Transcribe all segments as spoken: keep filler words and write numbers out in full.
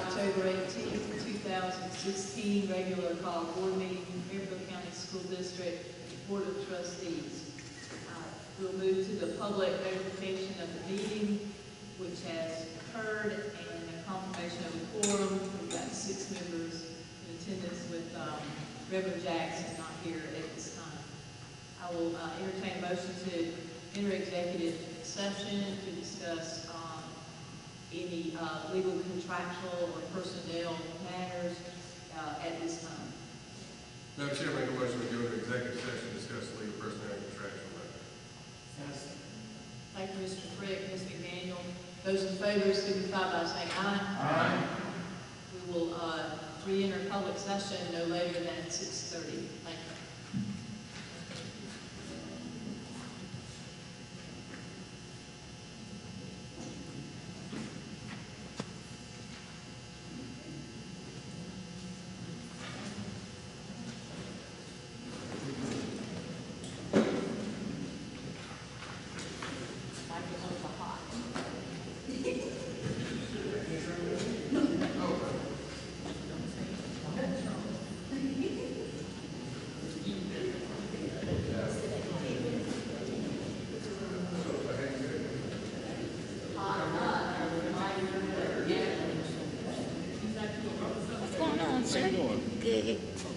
October eighteenth, two thousand sixteen, regular call board meeting, Fairfield County School District Board of Trustees. Uh, we'll move to the public notification of the meeting, which has occurred, and a confirmation of a quorum. We've got six members in attendance, with um, Reverend Jackson not here at this time. I will uh, entertain a motion to enter executive session to discuss um, any uh, legal, contractual, or personnel matters uh, at this time. Madam Chair, make a motion to go into executive session to discuss legal, personnel, and contractual matters. Thank you, Mister Frick, Miz McDaniel. Those in favor signify by saying aye. Aye. We will uh, re-enter public session no later than six thirty. Thank you. Good.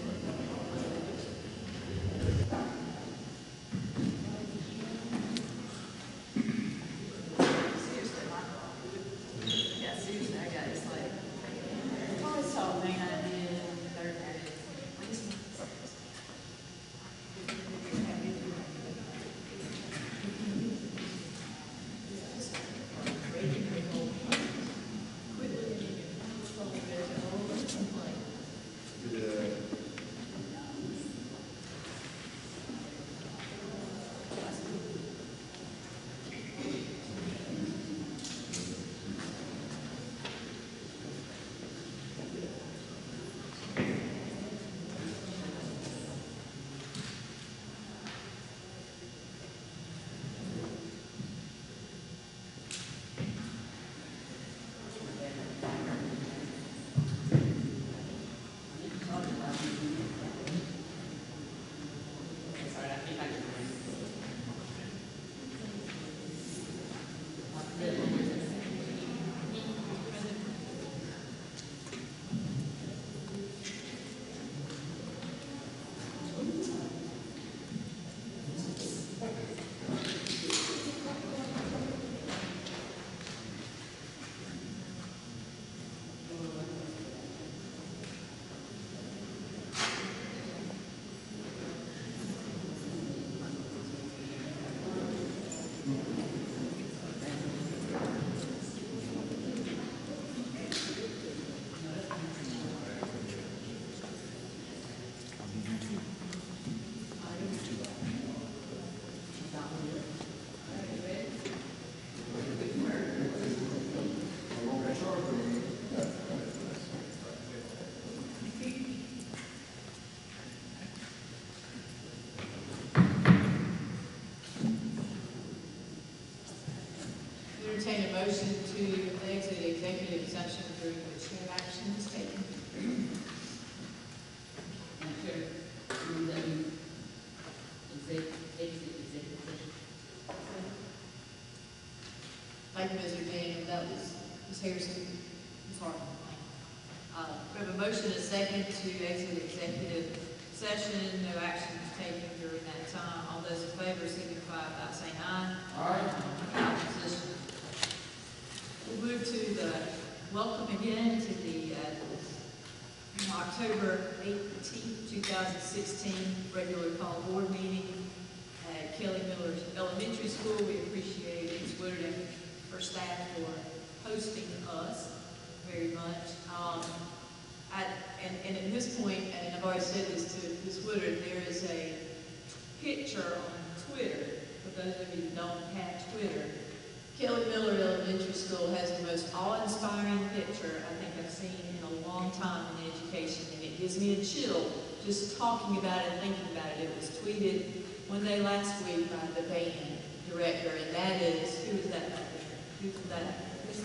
Entertain a motion to exit executive session during which no action is taken. Madam Chair, move that we exec, exit executive session. Thank you, Mister Daniel. That was Miz Harrison. Miz Hartman. Uh, we have a motion and a second to exit executive session. No action is taken during that time. All those in favor signify by saying aye. Aye. Opposition. We'll move to the welcome again to the uh, October eighteenth, two thousand sixteen regular call board meeting at Kelly Miller Elementary School. We appreciate Miz Woodard and her staff for hosting us very much. Um, I, and, and at this point, and I've already said this to Miz Woodard, there is a picture on Twitter, for those of you who don't have Twitter. Kelly Miller Elementary School has the most awe-inspiring picture I think I've seen in a long time in education, and it gives me a chill just talking about it and thinking about it. It was tweeted one day last week by the band director, and that is, who is that? Who's that?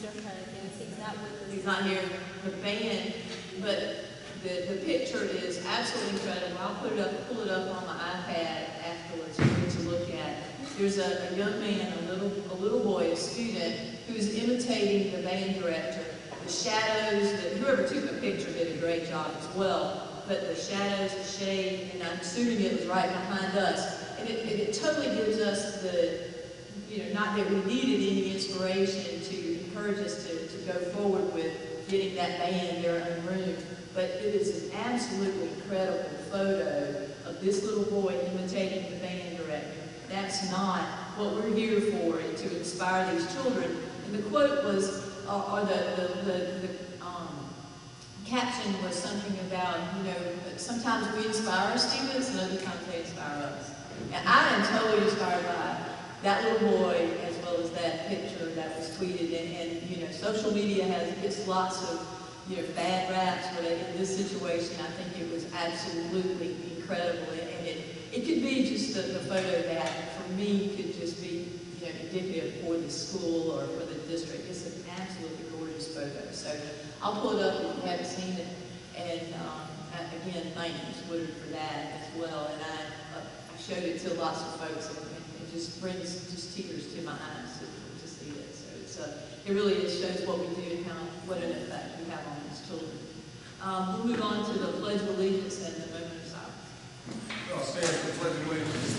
Mister Huggins, he's not with us. He's not here, the band, but the, the picture is absolutely incredible. I'll put it up, pull it up on my iPad afterwards for you to look at. There's a, a young man, a little, a little boy, a student, who's imitating the band director. The shadows, the, whoever took the picture did a great job as well, but the shadows, the shade, and I'm assuming it was right behind us. And it, it, it totally gives us the, you know, not that we needed any inspiration to encourage us to, to go forward with getting that band their own room, but it is an absolutely incredible photo of this little boy imitating the band director. That's not what we're here for, and to inspire these children. And the quote was, or, or the, the, the, the um, caption was something about, you know, sometimes we inspire our students and other times they inspire us. And I am totally inspired by that little boy, as well as that picture that was tweeted. And, and you know, social media has gets lots of, you know, bad raps, but in this situation, I think it was absolutely incredible. And, and it, it could be just the, the photo that, for me, could just be, you know, indicative for the school or for the district. It's an absolutely gorgeous photo. So I'll pull it up if you haven't seen it. And um, again, thank you, Miz Woodard, for that as well. And I, uh, I showed it to lots of folks, and, and it just brings just tears to my eyes to, to see it. So it's uh, it really is, shows what we do and how what an effect we have on these children. Um, we'll move on to the Pledge of Allegiance and the moment of silence. I'll stand for the Pledge of Allegiance.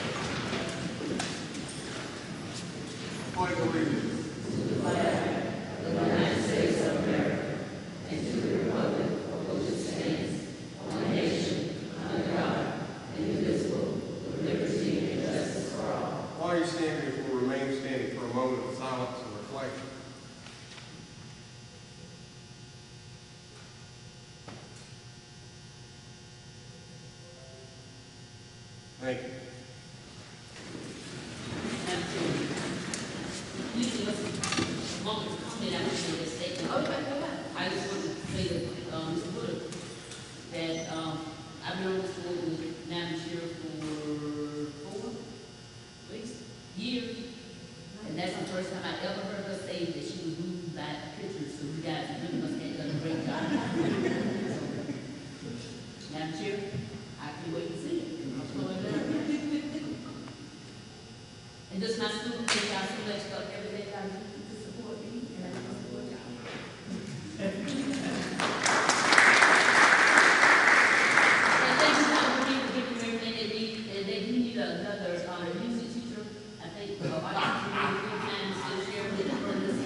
Pledge of Allegiance. To the flag of the United States of America, and to the republic for which it stands, one nation, under God, indivisible, with liberty and justice for all. While you're standing, if we'll remain standing for a moment of silence and reflection. Thank you. Usually, what's moment of comment I would say is statement. Okay, go ahead. I just want to say that, um, Mister Woodard, that, um, I've been on this board with Madam Chair for four, at least, years. And that's the first time I ever heard her say that she was moved by pictures, so you guys really must have done a great job. Madam Chair, I can wait to see it. And does my school take out so much of everything I do to support me, and I want to support y'all. And thank you all for giving them everything they need. And they do need another uh, music teacher. I think uh, our teacher really good time to still share with the furnace.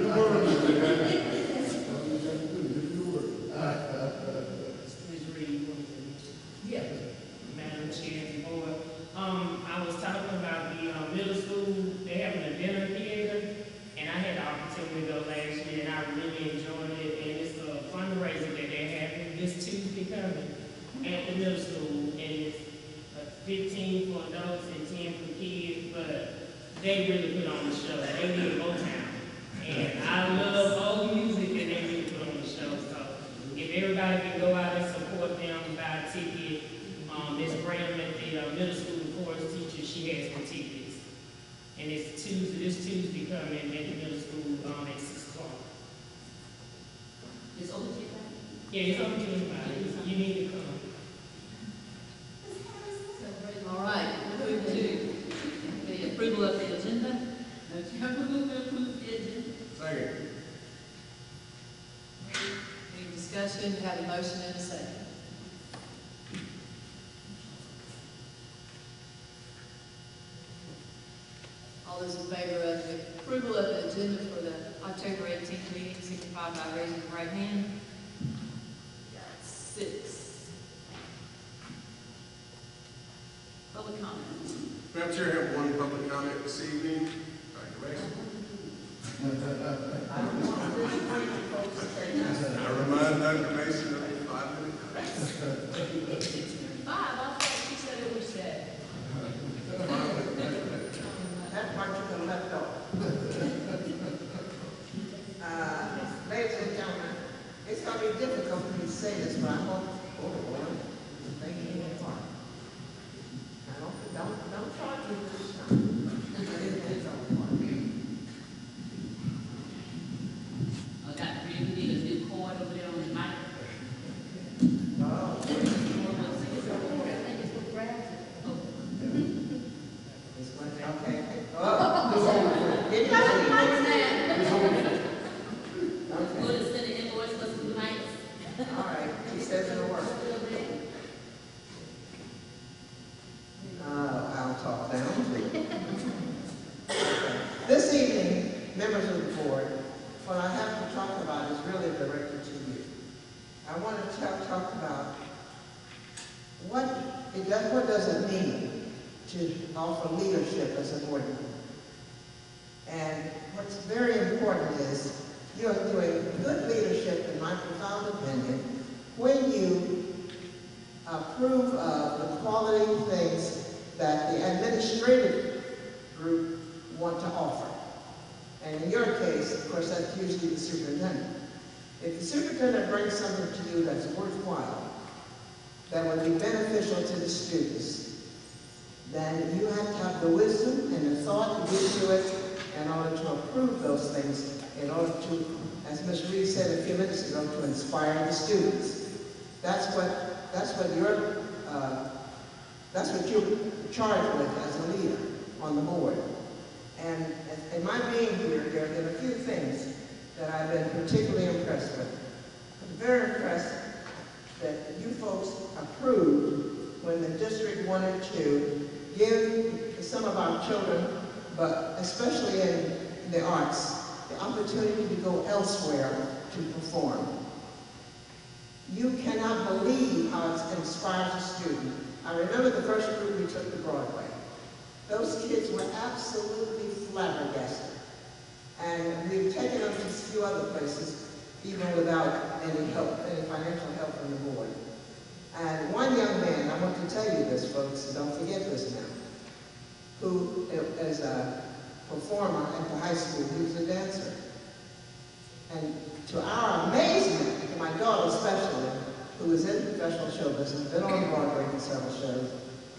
Miz Reed, you want to say? Yeah. Madam Chair and Board. Um, I was talking about the uh, middle school, they having a dinner theater, and I had the opportunity to go last year, and I really enjoyed it, and it's a fundraiser that they're having this Tuesday coming at the middle school, and it's uh, fifteen for adults and ten for kids, but they really put on the show. They need Motown, and I love old music, and they really put on the show, so if everybody can go out and support them, buy a ticket. Um, Miz Graham at the uh, middle school chorus teacher, she has the tickets. And it's Tuesday, this Tuesday coming at the middle school um, at six o'clock. It's over to you, right? Yeah, it's open to anybody. You need to come. All right, we'll move to the approval of the agenda. No, to move to approve the agenda. Second. Any discussion? Have a motion and a second. All those in favor of the approval of the agenda for the October eighteenth meeting, signify by raising your right hand. Got six. Public comment. Madam Chair, I have one public comment this evening. Doctor Mason. I remind Doctor Mason of five minutes. Five, I thought she said it was said. That part you can left off. Uh, ladies and gentlemen, it's going to be difficult for me to say this, but I hope, oh Lord, thank you in part. I don't, don't, don't charge me this time. It is on the part. what I have to talk about is really directed to you. I want to tell, talk about what it does, what does it mean to offer leadership as a board member. And what's very important is you're doing good leadership, in my profound opinion, when you approve of the quality things that the administrative group want to offer. And in your case, of course, that's usually the superintendent. If the superintendent brings something to you that's worthwhile, that would be beneficial to the students, then you have to have the wisdom and the thought to get to it in order to approve those things, in order to, as Miz Reed said a few minutes ago, to inspire the students. That's what, that's what you're, uh, that's what you're charged with as a leader on the board. And in my being here, there have been a few things that I've been particularly impressed with. I'm very impressed that you folks approved when the district wanted to give some of our children, but especially in the arts, the opportunity to go elsewhere to perform. You cannot believe how it inspires a student. I remember the first group we took to Broadway. Those kids were absolutely flabbergasted. And we've taken them to a few other places, even without any help, any financial help from the board. And one young man, I want to tell you this, folks, don't forget this now, who is a performer at the high school, he was a dancer. And to our amazement, to my daughter especially, who is in professional show business, been on Broadway for several shows,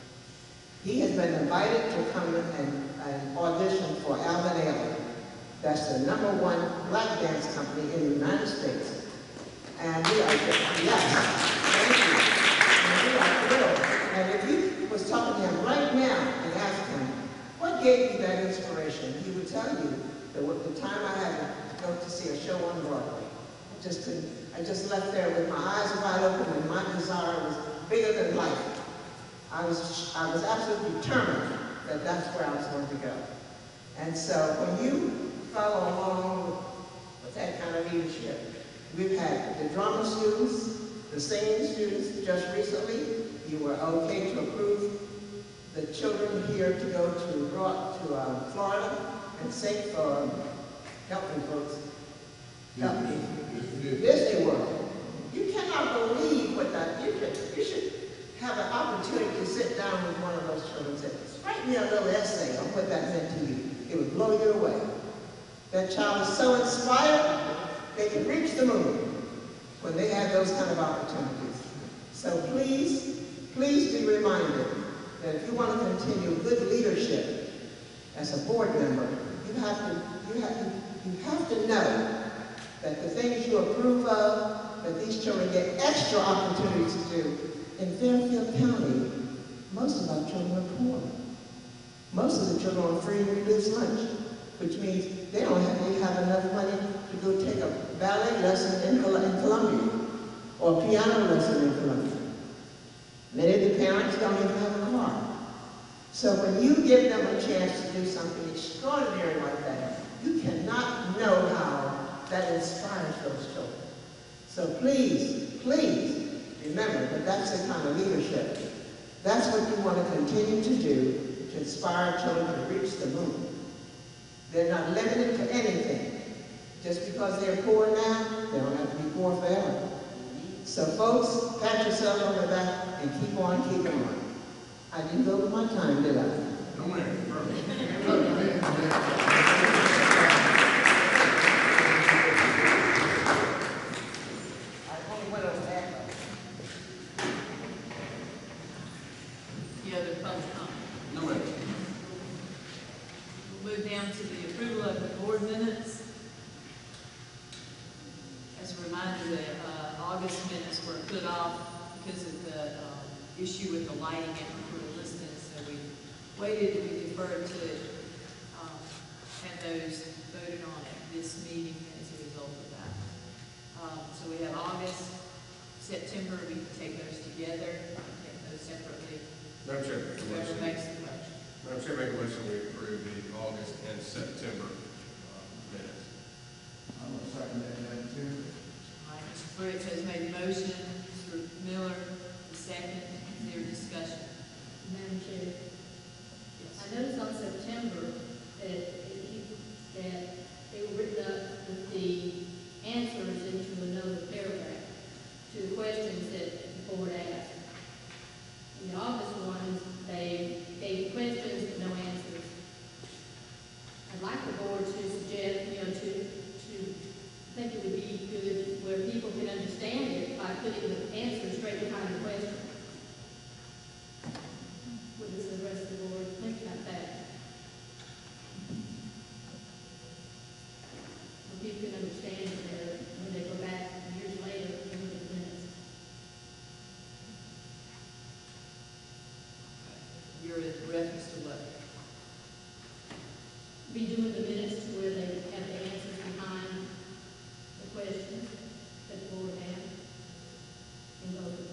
he has been invited to come and, and audition for Alvin Ailey. That's the number one black dance company in the United States. And we are, yes, thank you. And we are thrilled. And if you was talking to him right now and asked him, what gave you that inspiration? He would tell you that the time I had to go to see a show on Broadway, I just couldn't, I just left there with my eyes wide open and my desire was bigger than life. I was, I was absolutely determined that that's where I was going to go. And so when you follow along with that kind of leadership, we've had the drama students, the singing students. Just recently, you were okay to approve the children here to go to, to uh, Florida and sing for, help me folks, help me, Disney World. You cannot believe what that, you should, you should have an opportunity to sit down with one of those children and say, write me a little essay on what that meant to you. It would blow you away. That child is so inspired, they can reach the moon when they have those kind of opportunities. So please, please be reminded that if you want to continue good leadership as a board member, you have to, you have to, you have to know that the things you approve of, that these children get extra opportunities to do. In Fairfield County, most of our children are poor. Most of the children are on free and reduced lunch, which means they don't have, they have enough money to go take a ballet lesson in, in Columbia or a piano lesson in Columbia. Many of the parents don't even have a car. So when you give them a chance to do something extraordinary like that, you cannot know how that inspires those children. So please, please, remember that that's the kind of leadership. That's what you want to continue to do to inspire children to reach the moon. They're not limited to anything. Just because they're poor now, they don't have to be poor forever. So folks, pat yourself on the back and keep on keeping on. I didn't go with my time, did I? No, ma'am. Down to the approval of the board minutes. As a reminder, the uh, August minutes were put off because of the um, issue with the lighting at the listing, so we waited and we deferred to um, have those voted on at this meeting as a result of that. Um, so we have August, September, we can take those together, take those separately. Madam Chair, Whoever makes the motion. Madam Chair, make a motion we approve the August and September uh, minutes. motion, Mister Miller, the second, is there discussion? Madam Chair, Yes. I noticed on September that, it- that they were written up with the answers into another paragraph to the questions that the board asked. In the August ones, they gave questions but no answers. I'd like the board to suggest, you know, to, to, I think it would be good where people can understand it by putting the answer straight behind the question. What does the rest of the board think about that? So people can understand it better when they go back years later and look at the minutes. You're in reference to what? Be doing the minutes to where they have the answers behind the questions that the board had and go through.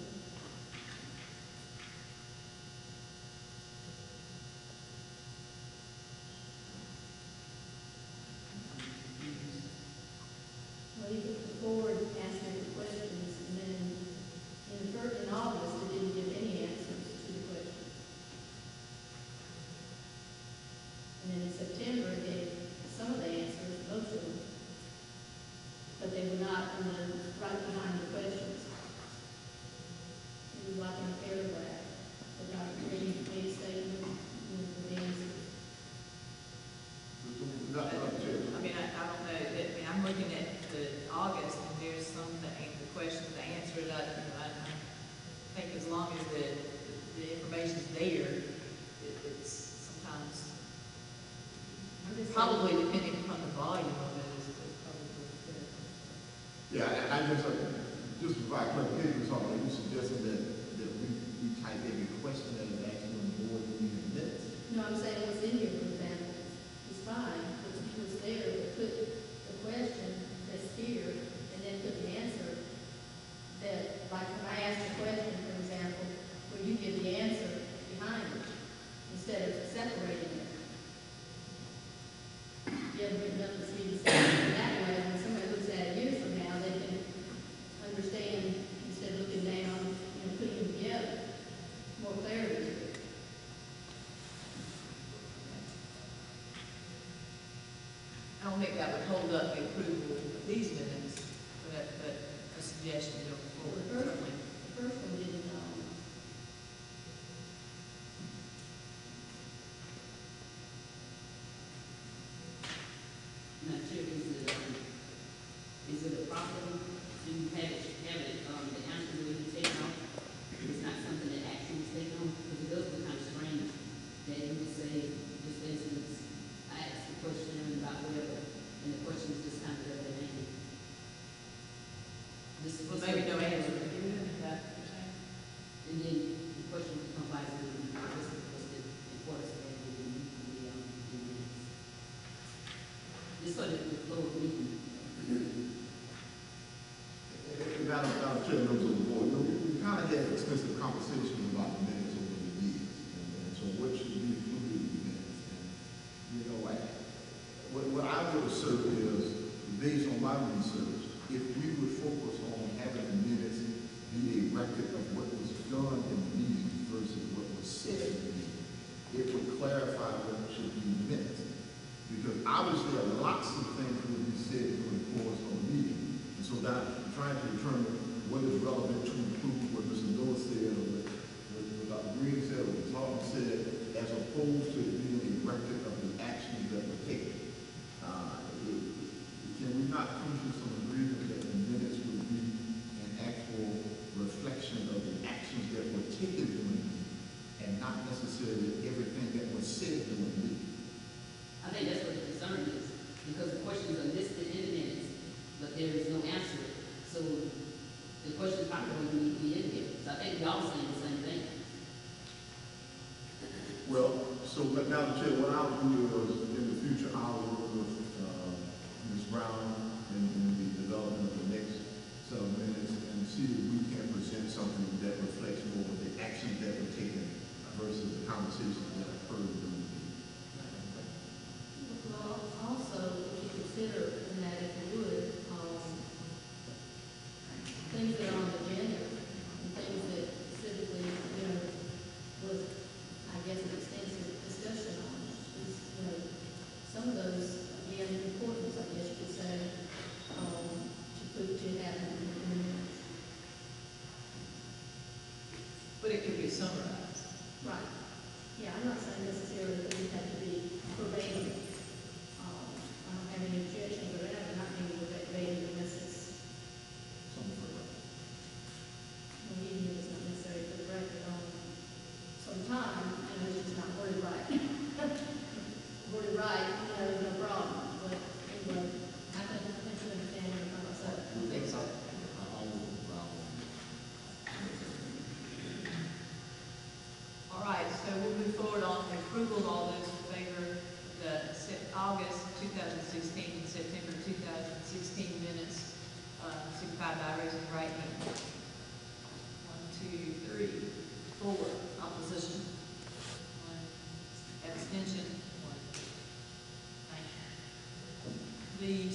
Well, you get the board asking the questions, and then in the first, in August, it didn't give any answers to the questions. And then in September, it gave some of the answers, most of them, but they were not in the, right behind the questions. It was like in a paragraph, without any, any statement, with the answers. Not, not Chair. I mean, I, I don't know, I mean, I'm looking at the August, and there's some, the, the questions, the answer, that, you know, I, I think as long as the, the information's there, it, it's sometimes, I'm just saying- probably depending upon the volume of it, is is probably good. Yeah, I, I just, uh, just to provide clarification, so are you suggesting that, that we, we type every question that is asked on the board in the minutes? No, I'm saying what's in here, for example, is fine, what's, what's there, but put the question that's here, and then put the answer that, like, when I ask a question, for example, where you give the answer behind it, instead of separating it. You haven't written up the speed of that way, when somebody looks at it years from now, they can understand, instead of looking down, you know, putting them together, more clarity to it. I don't think that would hold up the approval of these minutes, but, but a suggestion going forward, The first, certainly. the first one didn't, um, Not sure, is it, um, is it a problem to have it, have it, um, the answer will be taken off? It's not something that action is taken on, because it does look kind of strange that you just say, just for instance, I asked a question about whatever, and the question is just kind of left hanging. This is Well, just- maybe no answer to give it, is that what you're saying? And then the question becomes like, what's the, what's the importance of that in the, in the, um, in the minutes? Just so that the flow of reading. Madam, Madam Chair, members of the board, you know, we, we kind of had extensive conversations about the minutes over the years, and, and so what should be included in the minutes, and, you know, I, what, what I would assert is, based on my research, if we would focus on having the minutes be a record of what was done in the meeting versus what was said in the meeting, it would clarify what should be in the minutes. Because obviously, there are lots of things that would be said during the course of a meeting. And so that, trying to determine what is relevant to include what Mister Lewis said, or what, what what Doctor Green said, or what Martin said, as opposed to it being a record of the actions that were taken. Uh, it, can we not come to some agreement that the minutes would be an actual reflection of the actions that were taken during the meeting, and not necessarily everything that was said during the meeting? I think that's what the concern is, because the questions are listed in the minutes, but there is no answer. So the questions probably don't need to be in here. So I think we all saying the same thing. Well, so, but Madam Chair, what I'll do is, in the future, I'll work with, uh, Miz Brown in, in the development of the next set of minutes and see if we can present something that reflects more of the actions that were taken versus the conversations that occurred during the meeting. well, also, if you consider in that, if you would, um, things that are on the agenda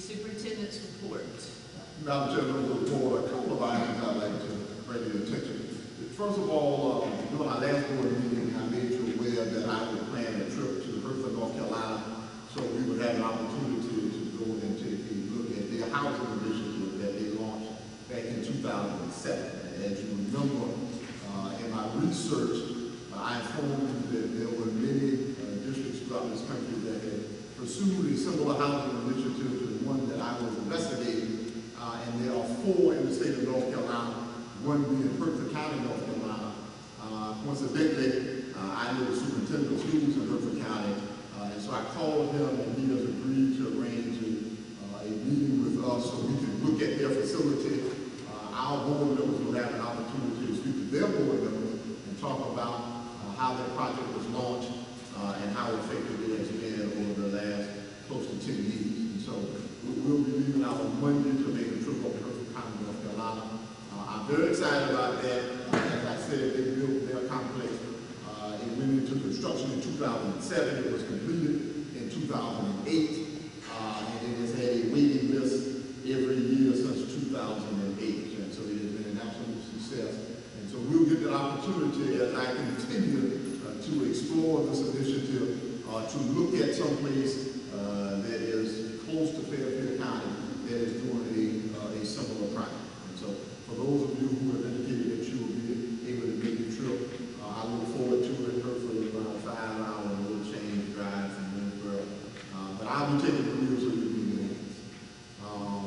superintendent's report. Madam Chair, members of the board, a couple of items I'd like to bring to your attention. First of all, um, during our last board meeting, I made you aware that I would plan a trip to Fairfield, North Carolina, so we would have an opportunity to go and take a look at their housing initiative that they launched back in two thousand seven. And as you remember, uh, in my research, uh, I informed that there were many uh, districts throughout this country that had pursued a similar housing initiative to the one that I was investigating, uh, and there are four in the state of North Carolina, one being Fairfield County, North Carolina. Uh, coincidentally, uh, I know the superintendent of schools in Fairfield County, uh, and so I called him, and he has agreed to arrange a, uh, a meeting with us so we can look at their facility. Uh, our board members will have an opportunity to speak to their board members and talk about uh, how that project was launched uh, and how effective it has been over the last close to ten years. And so we'll be leaving out on Monday to make a trip up to Fairfield County, North Carolina. I'm very excited about that. Uh, as I said, they built their complex. Uh, it went into construction in two thousand seven. It was completed in two thousand eight. Uh, and it has had a waiting list every year since two thousand eight. And so it has been an absolute success. And so we'll get the opportunity as I continue uh, to explore this initiative uh, to look at some place uh, that is close to Fairfield County that is doing a, uh, a similar project. And so for those of you who have indicated that you will be able to make the trip, uh, I look forward to it. Hopefully around five hours, a little change drive from Winsboro. Uh, but I'll be taking the wheel so you'll be in your hands. Um,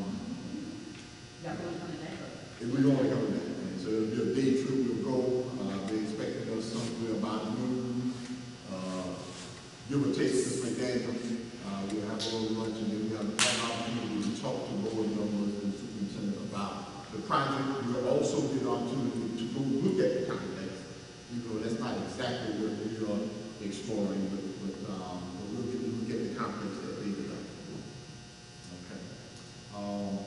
Y'all going coming back? if we're going to come back, and so it'll be a day trip. We'll go. Uh, they're expecting us somewhere about noon. Uh, give or take this McDaniel. Uh, we'll have a little lunch and then we have an opportunity to talk to board members and superintendent about the project. We'll also get an opportunity to go look at the complex. You know, that's not exactly what we are exploring, but, but, um, but we'll get to look at the complex that they developed. Okay. Um,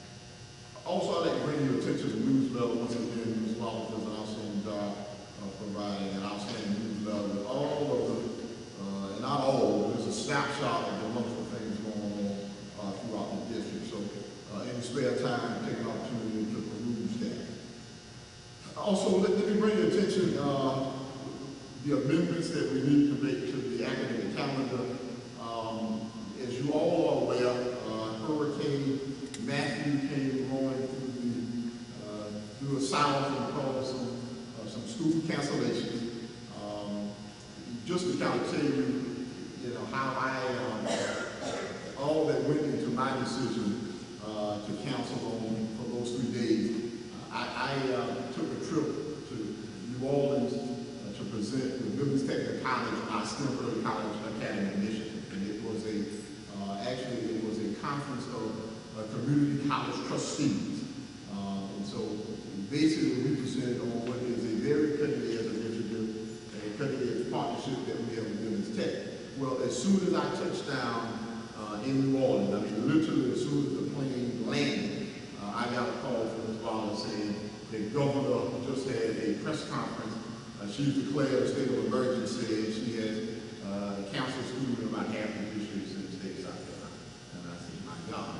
also, I'd like to bring your attention to the newsletter. Once again, Miz Wallace does an outstanding job of providing an outstanding newsletter with all of the, uh, not all, there's a snapshot of the wonderful things going on uh, throughout the district. So, uh, in spare time, take an opportunity to peruse that. Also, let, let me bring your attention uh, the amendments that we need to make to the academic calendar. Um, as you all are aware, uh, Hurricane Matthew came rolling through the uh, through the south and caused some uh, some school cancellations. Um, just to kind of tell you, you know how I um, all that went into my decision uh, to cancel on for those three days. I, I uh, took a trip to New Orleans uh, to present the Women's Technical College on our STEM Early College Academy initiative. And it was a, uh, actually, it was a conference of uh, community college trustees. Uh, and so basically we presented on what is a very cutting-edge initiative, a cutting-edge partnership that we have with Women's Tech. Well, as soon as I touched down uh, in New Orleans, I mean, literally as soon as the plane landed, uh, I got a call from Miz Wallace saying the governor just had a press conference. Uh, she's declared a state of emergency, and she has uh, canceled school in about half the districts in the state of South Carolina. And I said, my God.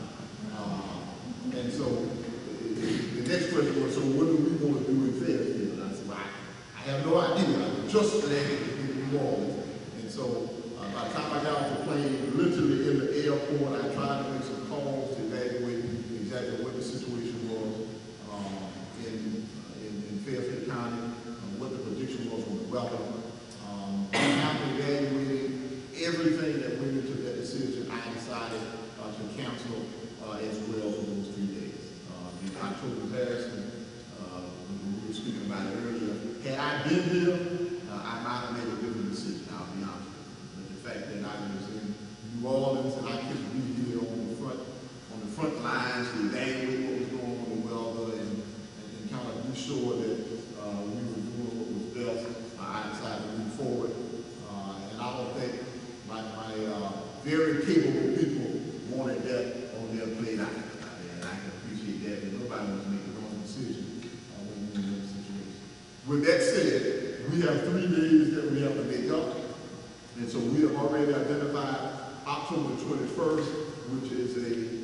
Uh, and so the, the next question was, so what do we want to do in Fairfield? And I said, well, I, I have no idea. I just landed in New Orleans. And so uh, by the time I got off the plane, literally in the airport, I tried to make some calls to evaluate exactly what the situation was um, in, uh, in, in Fairfield County, uh, what the prediction was on the weather. Um, after evaluating everything that went into that decision, I decided uh, to cancel uh, as well for those three days. Uh, in October Harrison, uh, we were speaking about it earlier. Had I been here, uh, I might have made a different decision, I'll be honest with you. But the fact that I was in New Orleans and I couldn't be here on the front on the front lines to evaluate what was going on in the weather and, and, and kind of be sure that uh, we were doing what was best, uh, I decided to move forward. Uh, and I don't think my, my uh, very capable people wanted that on their plate either. And I can appreciate that, and nobody wants to make the wrong decision uh, when we're in that situation. With that said, we have three days that we have to make up. And so we have already identified October twenty-first, which is a uh,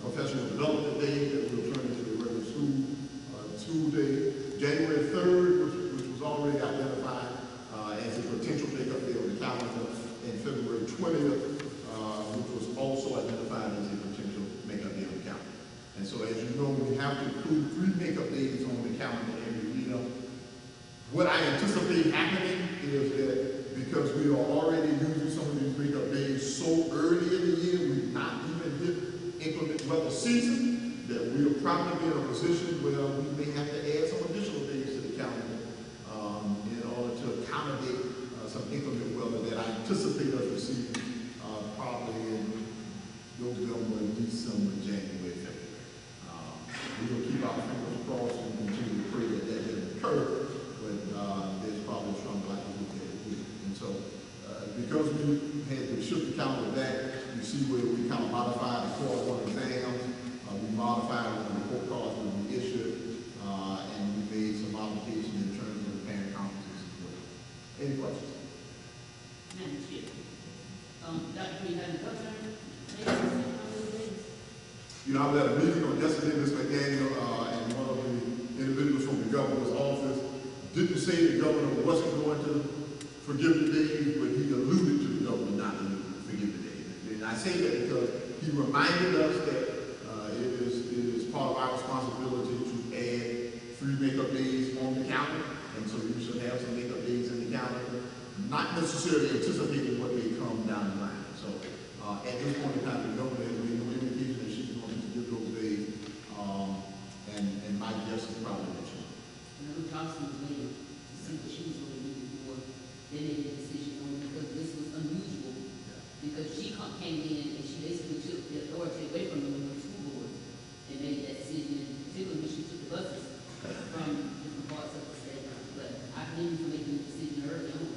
professional development day that will turn into the regular school, uh, school day. January third, which, which was already identified uh, as a potential makeup day on the calendar, and February twentieth, uh, which was also identified as a potential makeup day on the calendar. And so, as you know, we have to include three makeup days on the calendar every year. What I anticipate happening is that because we are already using some of these makeup days so early in the year, we've not even hit inclement weather season, that we'll probably be in a position where we may have to add some additional days to the calendar um, in order to accommodate uh, some inclement weather that I anticipate us receiving uh, probably in November, December, January, February. Um, we will keep our fingers crossed and continue to pray that that doesn't occur, but uh, there's probably a strong likelihood that it will. And so, uh, because we had to shift the calendar back, you see where we kind of modified the quarter one exams, uh, we modified when the report cards would be issued, uh, and we made some modifications in terms of the parent conferences as well. Any questions? Madam Chair. Um, Doctor Green, have you got your latest? You know, I was at a meeting on yesterday, Miz McDaniel, uh, and one of the individuals from the governor's office didn't say the governor wasn't going to forgive the days, but he alluded to the governor not to forgive the days. And I say that because he reminded us that uh, it is it is part of our responsibility to add three makeup days on the calendar, and so you should have some makeup days in the calendar, not necessarily anticipating what may come down the line. So uh, at this point in time, the governor has made no indication that she's going to give those days, um, and, and my guess is probably that she will. And I know Johnson was waiting to see what she was going to do before they made a decision on it, because this was unusual. Yeah. Because she come- came in and she basically took the authority away from the school board and made that decision, particularly when she took the buses from different parts of the state. But I believe for making the decision early on.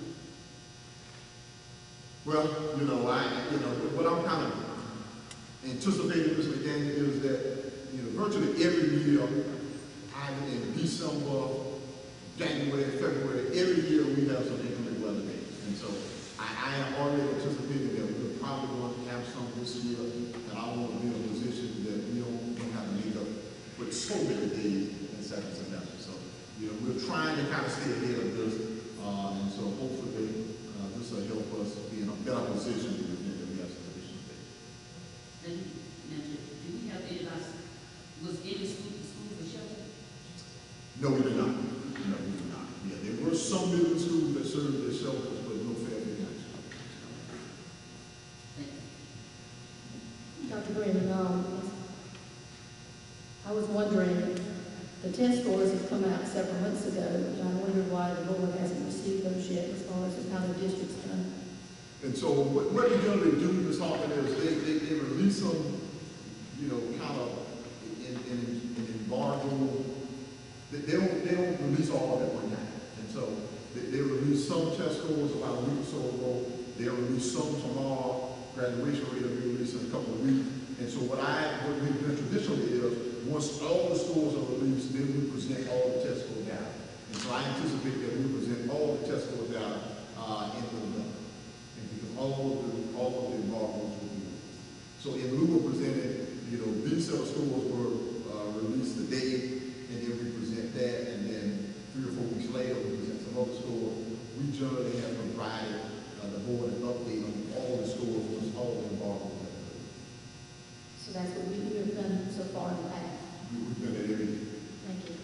Well, you know, I, you know, what I'm kind of anticipating, Miz McDaniel, is that, you know, virtually every year, either in December, January, February, every year we have some inclement weather days. And so I, I am already anticipating that we're probably going to have some this year, and I want to be in a position that we don't, don't have to make up with so many days in seven September. So, you know, we're trying to kind of stay ahead of this, uh, and so hopefully uh, this will help us be in a better position to prevent that we have some additional days. And now, do we have any of us, was any school, school for shelter? No, we do not. No, we do not. Yeah, there were some middle schools that served as shelters, but no Fairfield County schools. Thank you. Doctor Green, um, I was wondering, the test scores have come out several months ago, and I wondered why the board hasn't received those yet as far as how the district's done. And so what, what we generally do, Miz Hoffman, is they, they, they release them, you know, kind of in, in, in embargo. They, they don't they don't release all of it one time. And so they, they release some test scores about a week or so ago. They'll release some tomorrow. Graduation rate will be released in a couple of weeks. And so what I what we've done traditionally is once all the scores are released, then we present all the test score data. And so I anticipate that we present all the test score data uh, in November. And because all of the all of the embargoes will be released. So in lieu of presenting, you know, these set of scores were uh, released today, and then we present that, and then three or four weeks later we present some other scores. We generally have provided uh, the board an update on all the scores, once all the embargoes have been released. So that's what we have done so far in the past. We- We've done it every year. Thank you.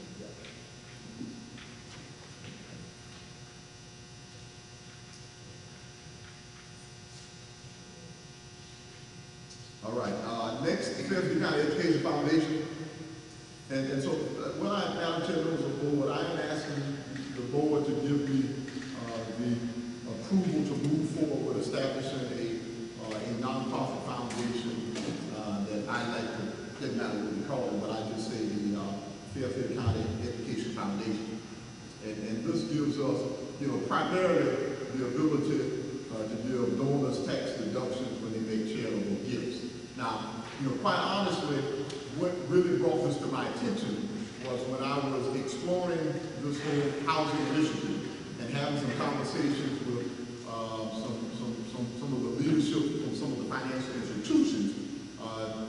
All right, uh, next, the Fairfield County Education Foundation. And, and so, uh, what I, Madam Chair, members of the board, I am asking the board to give me, uh, the approval to move forward with establishing a, uh, a nonprofit foundation, uh, that I like to, doesn't matter what we call it, but I just say the, uh, Fairfield County Education Foundation. And, and this gives us, you know, primarily the ability, uh, to give donors tax deductions when they make charitable gifts. Now, you know, quite honestly, what really brought this to my attention was when I was exploring this whole housing initiative and having some conversations with uh, some, some, some, some of the leadership from some of the financial institutions. Uh,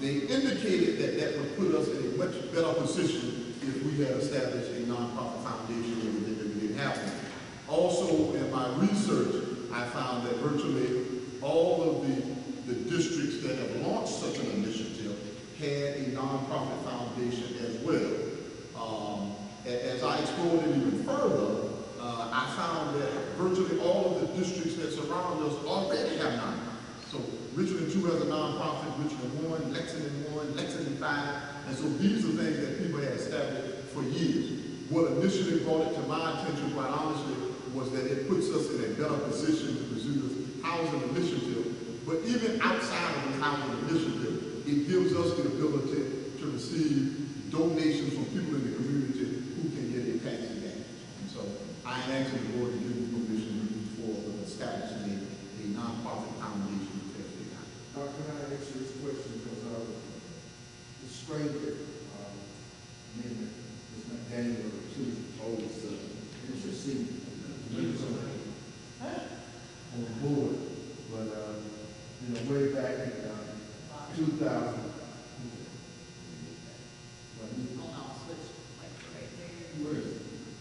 they indicated that that would put us in a much better position if we had established a nonprofit foundation and we didn't, we didn't have one. Also, in my research, I found that virtually all of the, the districts that have launched such an initiative had a nonprofit foundation as well. Um, as I explored it even further, uh, I found that virtually all of the districts that surround us already have nonprofits. So Richmond two has a nonprofit, Richmond one, Lexington one, Lexington five, and so these are things that people have established for years. What initially brought it to my attention, quite honestly, was that it puts us in a better position to pursue this housing initiative. But even outside of this housing initiative, it gives us the ability to receive donations from people in the community who can get a tax advantage. And so I am asking the board to give me permission to move forward with establishing a, a nonprofit foundation in Fairfield County. Now, can I ask you this question, because I was, the stranger, um, amendment, Miz McDaniel, two oldest son, it's your senior. On the board, but, uh, you know, way back in, uh, two thousand. Hold on, switch, like right there. Where is it?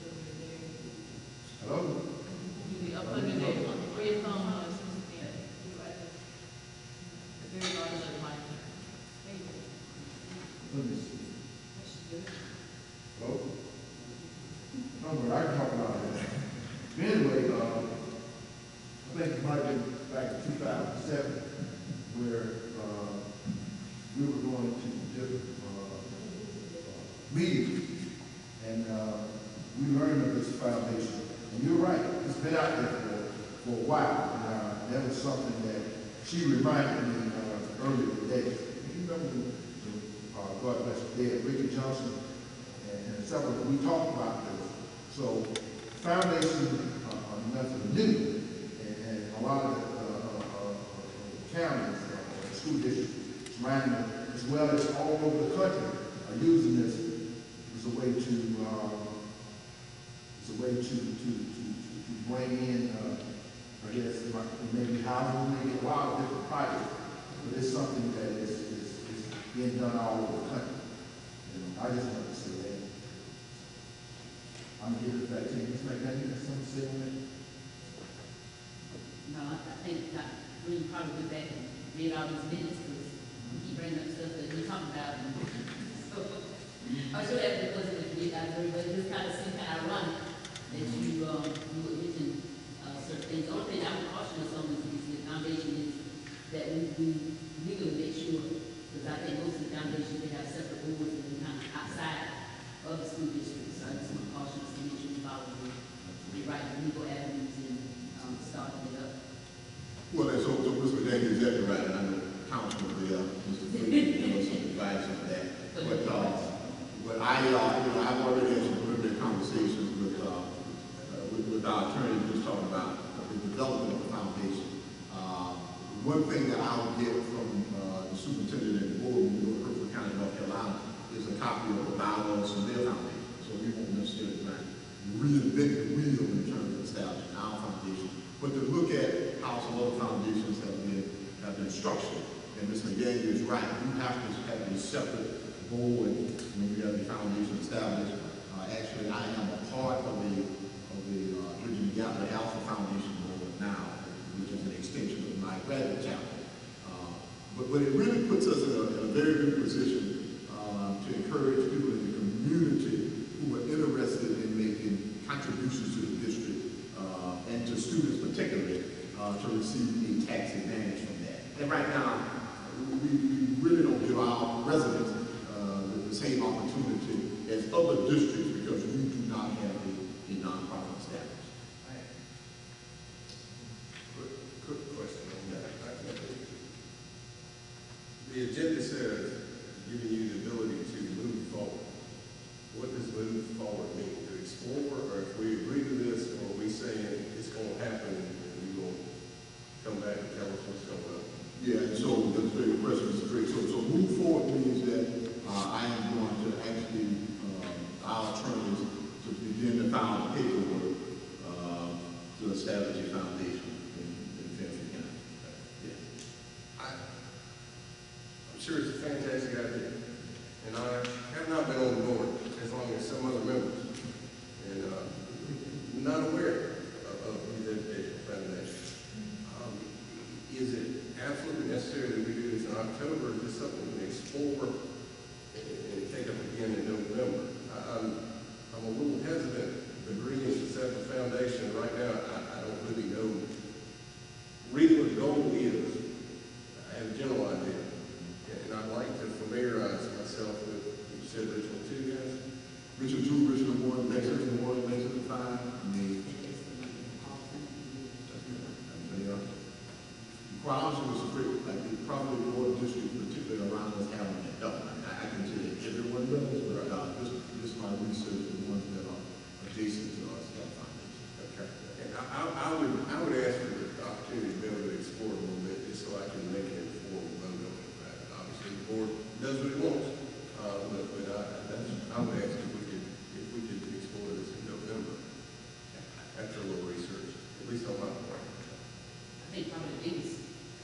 Over there. Hello? You be up under there, on the red phone, uh, since it's there. You right there. The very large of the mic. There you go. Let me see. That should do it. Hello? No, but I can talk about that. Anyway, uh, I think it might have been back in two thousand seven, where, uh, we were going to different, uh, meetings, and, uh, we learned of this foundation. And you're right, it's been out there for, for a while, and, uh, that was something that she reminded me, uh, earlier today. You remember the, the, uh, God bless her dead, Ricky Johnson, and, and several, we talked about this. So, foundation, uh, uh, nothing new, and, and a lot of the, uh, uh, uh, counties, uh, school districts surrounding it, as well as all over the country, are using this as a way to, uh, as a way to, to, to, to bring in, uh, I guess, maybe housing, maybe a lot of different projects, but it's something that is, is, is being done all over the country. You know, I just want to say that. I'm gonna give it back to you. Miz McDaniel, you got something to say on that? No, I I think that we probably go back and read all these minutes, because we keep bringing up stuff that we talked about. And so, I'm sure that it wasn't what you guys heard, but it just kind of seemed kind of ironic that you, um, you would mention, uh, certain things. The only thing I would caution us on is the foundation is that we, we legally make sure, because I think most of the foundations, they have separate boards and they kind of outside of the school district. So I just want to caution us to make sure we follow the, the right legal avenues in, um, starting it up. Well, and so, so Mister McDaniel is exactly right, and I know Councilman there, Mister Freeman, you know, some advice on that. But, uh, but I, uh, you know, I've already had some preliminary conversations with, uh, uh, with, with our attorney just talking about the development of the foundation. Uh, one thing that I'll get from, uh, the superintendent and the board when we go to Fairfield County, North Carolina, is a copy of the bylaws from their foundation. So we won't necessarily try to reinvent the wheel in terms of establishing our foundation, but to look at how some other foundations have been, have been structured. And Miz McDaniel is right, we have to have a separate board when we have the foundation established. Uh, actually, I am a part of the, of the uh, Virginia Gatlin Alpha Foundation board now, which is an extension of my graduate chapter. Uh, but, but it really puts us in a, in a very good position uh, to encourage people in the community who are interested in making contributions to the district uh, and to students particularly uh, to receive a tax advantage from that. And right now, we, we really don't give our residents uh, the, the same opportunity as other districts because we do not have a, a nonprofit established. Quick, quick question on that. The agenda says giving you the ability to move forward. What does move forward mean? To explore, or if we agree to this, or are we saying it's going to happen and we will come back and tell us what's going on? Yeah, and so that's a very good question, Mister Drake. So, so move forward means that uh, I am going to actually, uh, our attorneys to begin to file the paperwork of those, but, uh, just, just my research, the ones that are adjacent to us, that foundation. Okay. And I, I, I would, I would ask for the opportunity to be able to explore a little bit, just so I can make an informed vote on it. Uh, Obviously, the board does what it wants, uh, but, but I, that's, I would ask if we could, if we could explore this in November, after a little research, at least on my part. I think probably the biggest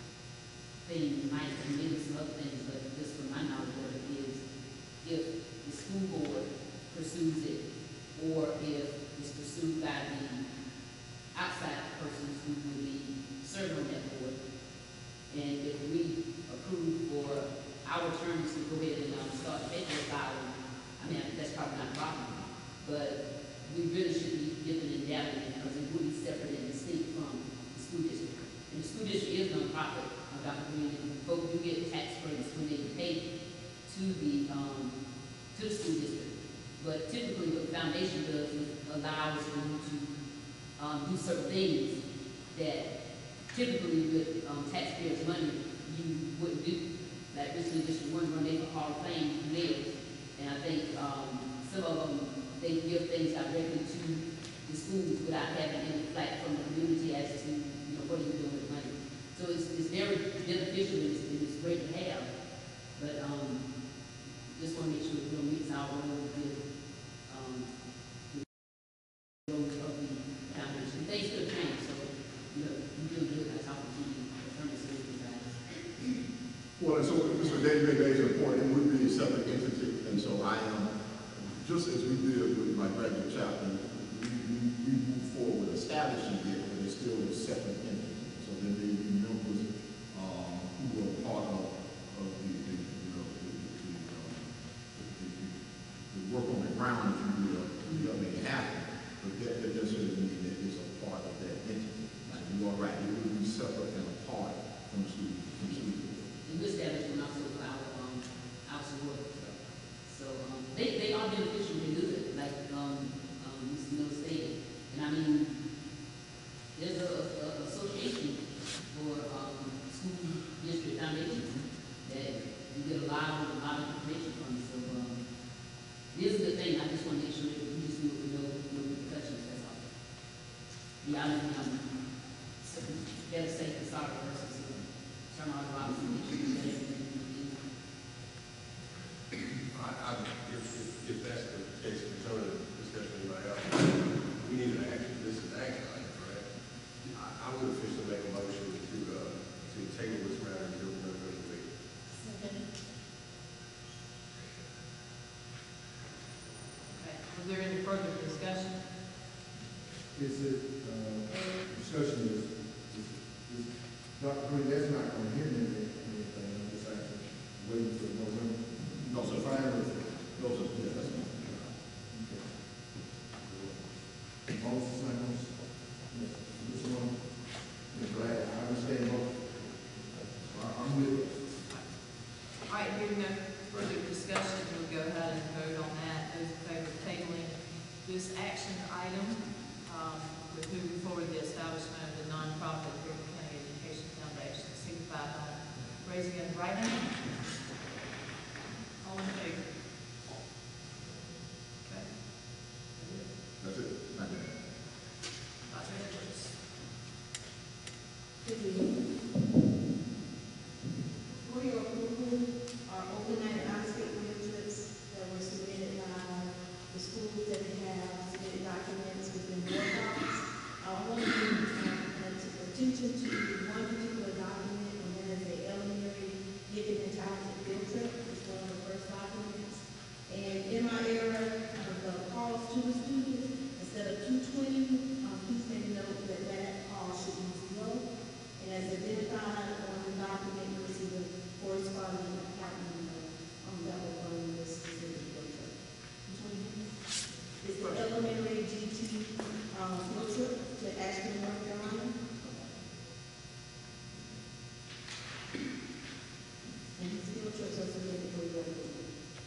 thing, might be maybe some other things, but just from my knowledge of it, is if the school board pursues it, or if it's pursued by the outside persons who will be serving on that board. And if we approve for our attorneys to go ahead and um, start making a filing, I mean, that's probably not a problem, but we really should be giving it down because it will be separate and distinct from the school district. And the school district is non-profit, uh, Doctor Green, and folks do get tax credits when they pay to the, um, to the school district. But typically what the foundation does is allows them to um, do certain things that typically with um, taxpayers' money you wouldn't do. Like recently, District One run for Hall of Fame mayors, and I think um, some of them they give things directly to the schools without having any flack from the community as to you know what are you doing with money. So it's, it's very beneficial and it's, and it's great to have, but um, just want to make sure we don't mix our role with um, the role of the foundation. Things could change, so you know you feel good by talking to the attorneys and guys. Well, and so, Mister David made a point, it would be a separate entity, and so I am, just as we did with my graduate chaplain, we, we, we move forward with establishing it, but it's still a separate entity. So there may be members, um, who are part of, of the, the, you know, the, the, um, the, the, the work on the ground, if you will, to help make it happen. But that, that doesn't mean that it's a part of that entity. Like, you are right, it would be separate and apart from the school, from the school. And we established them also for our um, our work. So um, they, they are beneficial, they do it, like um, um, Mister Miller stated. And I mean, there's a, a, a association for um, school district foundations that you get a lot of, a lot of information from. So um, this is the thing, I just want to make sure that we just do it with no, no repercussions, that's all. Yeah, I mean, um, so better safe than sorry versus uh, turn on the rocks and make sure you get everything you need. I, I, if, if, if that's the case, if there's no discussion about else, we need an action, this is an action item, correct? I, I would officially make a motion to, uh, to table this matter until the November meeting. Second. Okay, was there any further discussion? Is it, uh, discussion is, is, is, Doctor Green, that's not going to hinder anything, I'm just asking, waiting for November. No, sir. Final. Those are, yeah, that's fine. Okay. Most is not going to, yes, this one, I'm glad, I understand most. I- I'm with you. All right, hearing no further discussion, we'll go ahead and vote on that. Those in favor of tabling this action item, um, with moving forward the establishment of the nonprofit Fairfield County Education Foundation, signify by raising your right hand. All in favor? Okay. That's it. Thank you. Vice Mayor Brooks. For your approval, our overnight out-of-state field trips that were submitted by the schools that have submitted documents within board docs. I want to bring attention to one particular document, and that is the elementary giving and talented field trip. It's one of the first documents. And in my era of the calls to the students, instead of two twenty, um, please make note that that call should be zero. And as identified on the document, you will see the corresponding account number um, that will run this specific field trip. Which one is it? It's the elementary G T um, field trip to Ashland, North Carolina. And these field trips are submitted for your approval.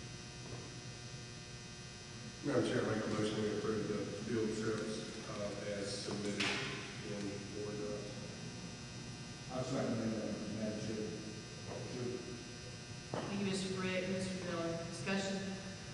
Madam Chair, I make a motion to approve the field trips, uh, as submitted in board docs. I'll second that, uh, Madam Chair. Thank you, Mister Britt, Mister Miller. Discussion?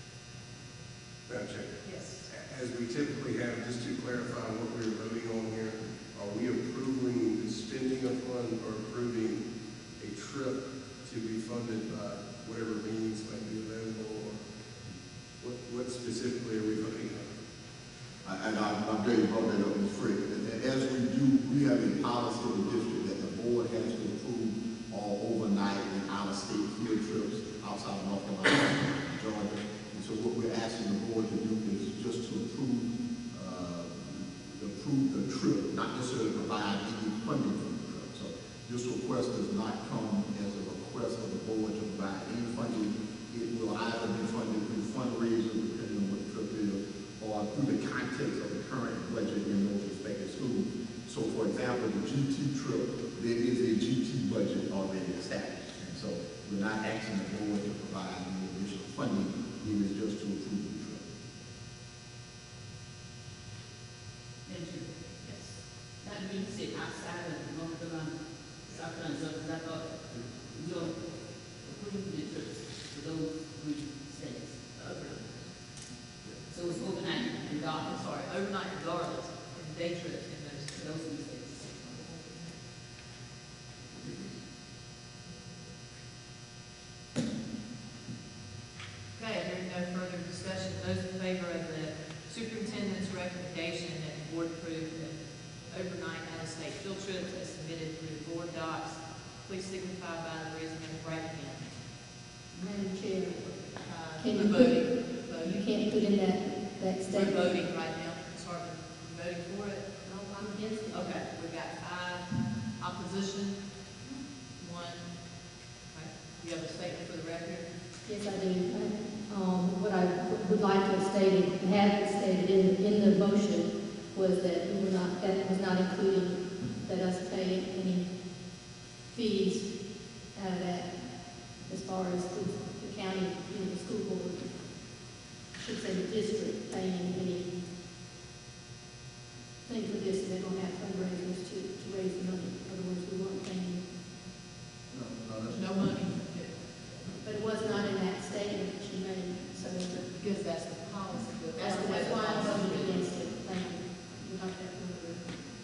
Madam Chair, Yes. as we typically have, just to clarify what we're voting on here, are we approving the spending of fund or approving a trip to be funded by whatever means might be available? Or what, what specifically are we voting on? And I'm, I'm glad you brought that up, Miz Fred. And and as we do, we have a policy in the district that the board has to approve all overnight and out-of-state field trips outside of North Carolina, Georgia. And so what we're asking the board to do is just to approve, uh, approve the trip, not necessarily provide any funding for the trip. So this request does not come as a request of the board to provide any funding. It will either be funded through fundraising, depending on what the trip is, or through the context of the current budget in those respective schools. So for example, the G T trip, there is a G T budget already established. And so we're not asking the board to provide any additional funding, it is just to approve the trip. Thank you. Yes. Not being sit outside of North Carolina, South Carolina, because I thought you're approving the trips for those three states. Overnight. So it's overnight and I'm dark, sorry, overnight regardless, and day trips in those. for those three states. Okay, hearing no further discussion, those in favor of the superintendent's recommendation that the board approve the overnight out-of-state field trips as submitted through the board docs, please signify by the raising of the right hand. Madam Chair, Uh, Can we're you put- voting, you voting, can't put in that, that we're statement. voting right now, sorry, we're voting for it. No, I'm against it. Okay, we've got five opposition, one, right, you have a statement for the record? Yes, I do. Um, what I would like to have stated, have stated in, in the motion was that we were not, that was not including that us pay any fees out of that as far as the, the county, you know, the school board, I should say the district paying any thing for this, and they're gonna have fundraisers to, to raise the money. In other words, we weren't paying, No, no, that's No money, but it was not in that statement that you made, so because that's the policy, but that's, that's the way that's the why I'm policy voting is. against it. Thank you. We got that from the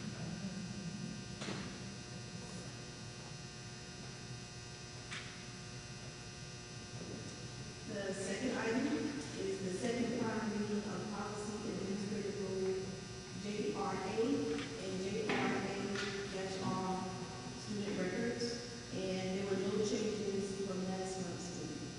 The second item is the second prime reading of policy and administrative rule J R A and J R A dash R student records, and there were no changes from last month's meeting.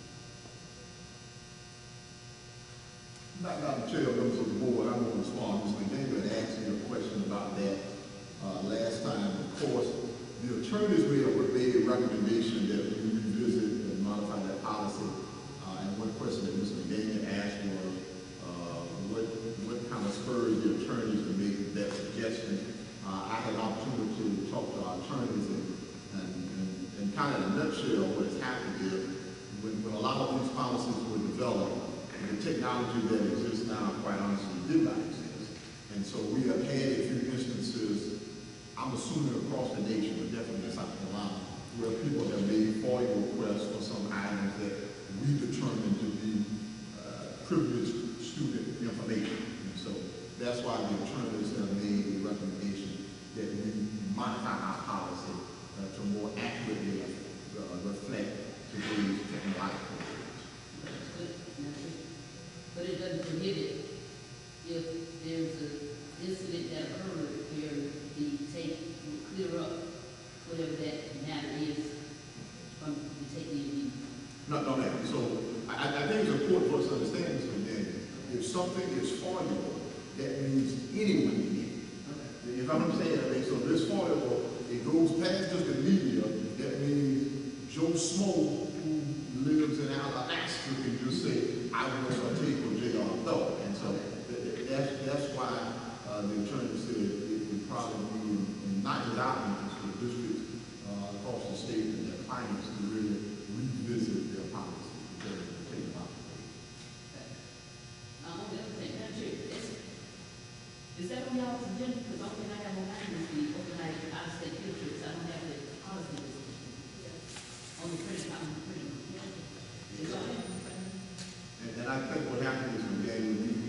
Madam Chair, members of the board, I'm going to respond. Miz McDaniel had asked me a question about that uh, last time. Of course, the attorneys made a, made a recommendation that we revisit and modify that policy. Uh, and one question that Miz McDaniel asked was, uh, what, what kind of spurs the attorneys to make that suggestion? Uh, I had an opportunity to talk to our attorneys, and, and, and, and kind of in a nutshell, what has happened is when, when a lot of these policies were developed, the technology that exists now, quite honestly, did not exist. And so we have had a few instances, I'm assuming across the nation, but definitely in South Carolina, where people have made FOIA requests for some items that we determined to be uh, privileged student information. And so that's why the attorneys have made a recommendation that we modify our policy uh, to more accurately uh, reflect today's technological needs. That's good. That's it. But it doesn't prohibit if there's an incident that occurred where the tape will clear up whatever that matter is from the tape being used. No, no, ma'am. So I, I think it's important for us to understand this, Daniel. If something is foilable, that means anyone can get it. If I'm saying, I mean, so this foilable, it goes past just the media. That means Joe Smo, who lives in Alaska, can just say, I want a tape of J R Thor. And so that, that, that's, that's why uh, the attorney said it would probably be in, in not just our interest, but districts uh, across the state and their finance to really revisit their policy because of the technology. Um, the other thing, Madam Chair, is, is that on y'all's agenda? Because the only thing I have on mine is the overnight out-of-state field trips. I don't have the policy on the printed, on the printed. Is that it? And, and I think what happened is, again, we,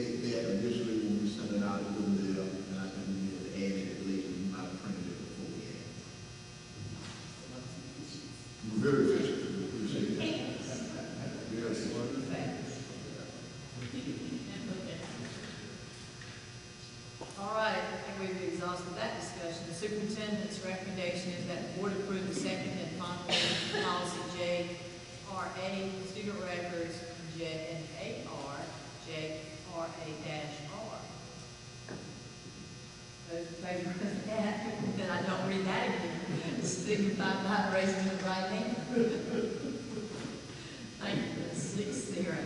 state that initially when we sent it out, it wasn't there, and I think we had added it later, we might have printed it before we had. You're very efficient, we appreciate that. Yes. All right, I think we've exhausted that discussion. The superintendent's recommendation is that the board approve the second and final reading of policy J R A, student records, J and A R, J R A dash R. Those in favor of that, then I don't read that again. Signify by raising the right hand. Thank you, that's six zero.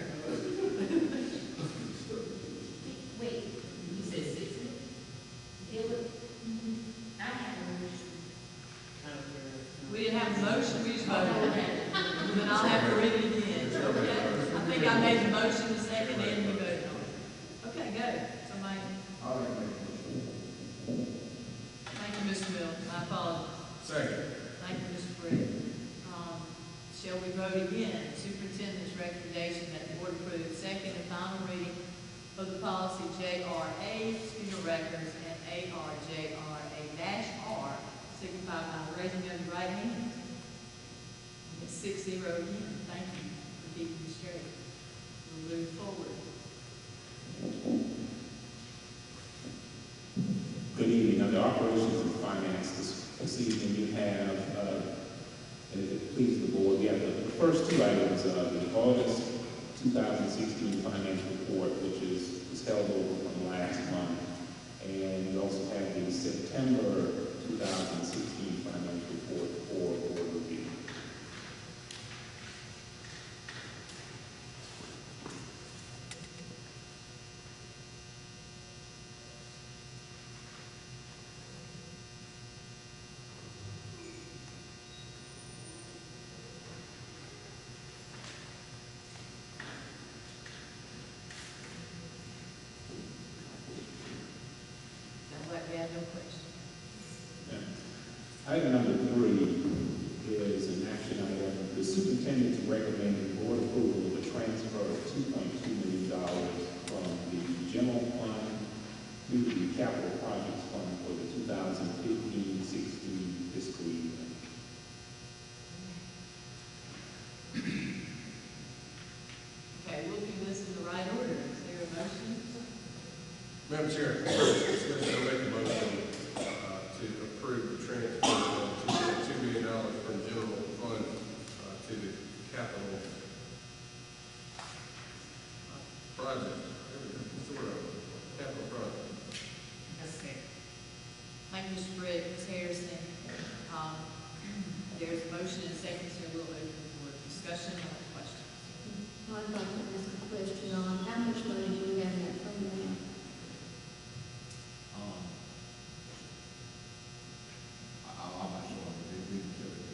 Wait, you said six? It was, I have a motion. We didn't have a motion, we just voted on it. Then I'll have to read it again. Okay? I think I made the motion the second and we voted on it. Okay, go. Somebody. All right, make a motion. Thank you, Mister Mills. I apologize. Second. Thank you, Mister Brigg. Um, shall we vote again? Superintendent's recommendation that the board approve the second and final reading of the policy J R A, student records, and A R J R A dash R, signify by raising of the right hand. It's six zero again. Thank you for keeping me straight. We'll move forward. Good evening. Under Operations and Finance, this, this evening you have, uh, and if it pleases the board, we have the, the first two items, uh, the August two thousand sixteen financial report, which is, is held over from last month. And we also have the September two thousand sixteen financial report for board review. We have no questions. Yeah. Item number three is an action item. The superintendent is recommending board approval of a transfer of two point two million dollars from the general fund to the capital projects fund for the two thousand fifteen sixteen fiscal year. Okay, we'll do this in the right order. Is there a motion? Madam Chair, I'll make a motion uh, to approve the transfer of two point two million dollars from general fund uh, to the capital project. What's the word? Capital project. Thank you, Mister Brigg. Miz Harrison. Um, there's a motion and a second, so we'll open for discussion or questions. I'd like to ask a question on how much money do we have in that fund now? Um, I, I'm not sure, but they, we can give it,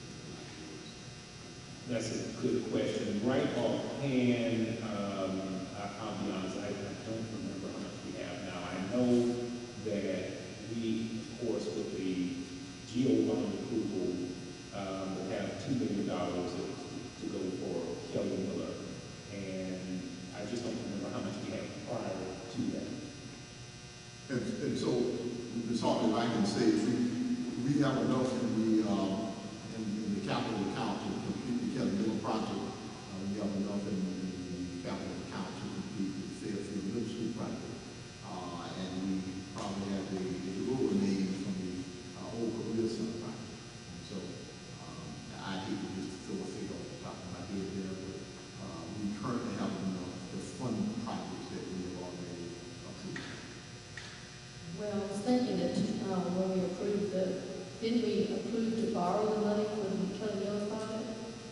That's a good question. Right offhand, um, I, I'll be honest, I, I don't remember how much we have now. I know that we, of course, with the G O bond approval, um, will have two million dollars to, to go for Kelly Miller. And I just don't remember how much we have prior to that. And, and so, Miz Hartman, I can say, we, we have enough in the, um, in, in the capital account to complete the Kelly Miller project. Uh, we have enough in, in the capital account to complete the Fairfield Middle School project. Uh, and we probably have the, the little remaining from the, uh, old career center project. And so, um, I hate to just throw a figure off the top of my head there, but, uh, we currently have enough to fund projects that we have already approved. Well, I was thinking that, uh, when we approved the, didn't we approve to borrow the money for the Kelly Miller project?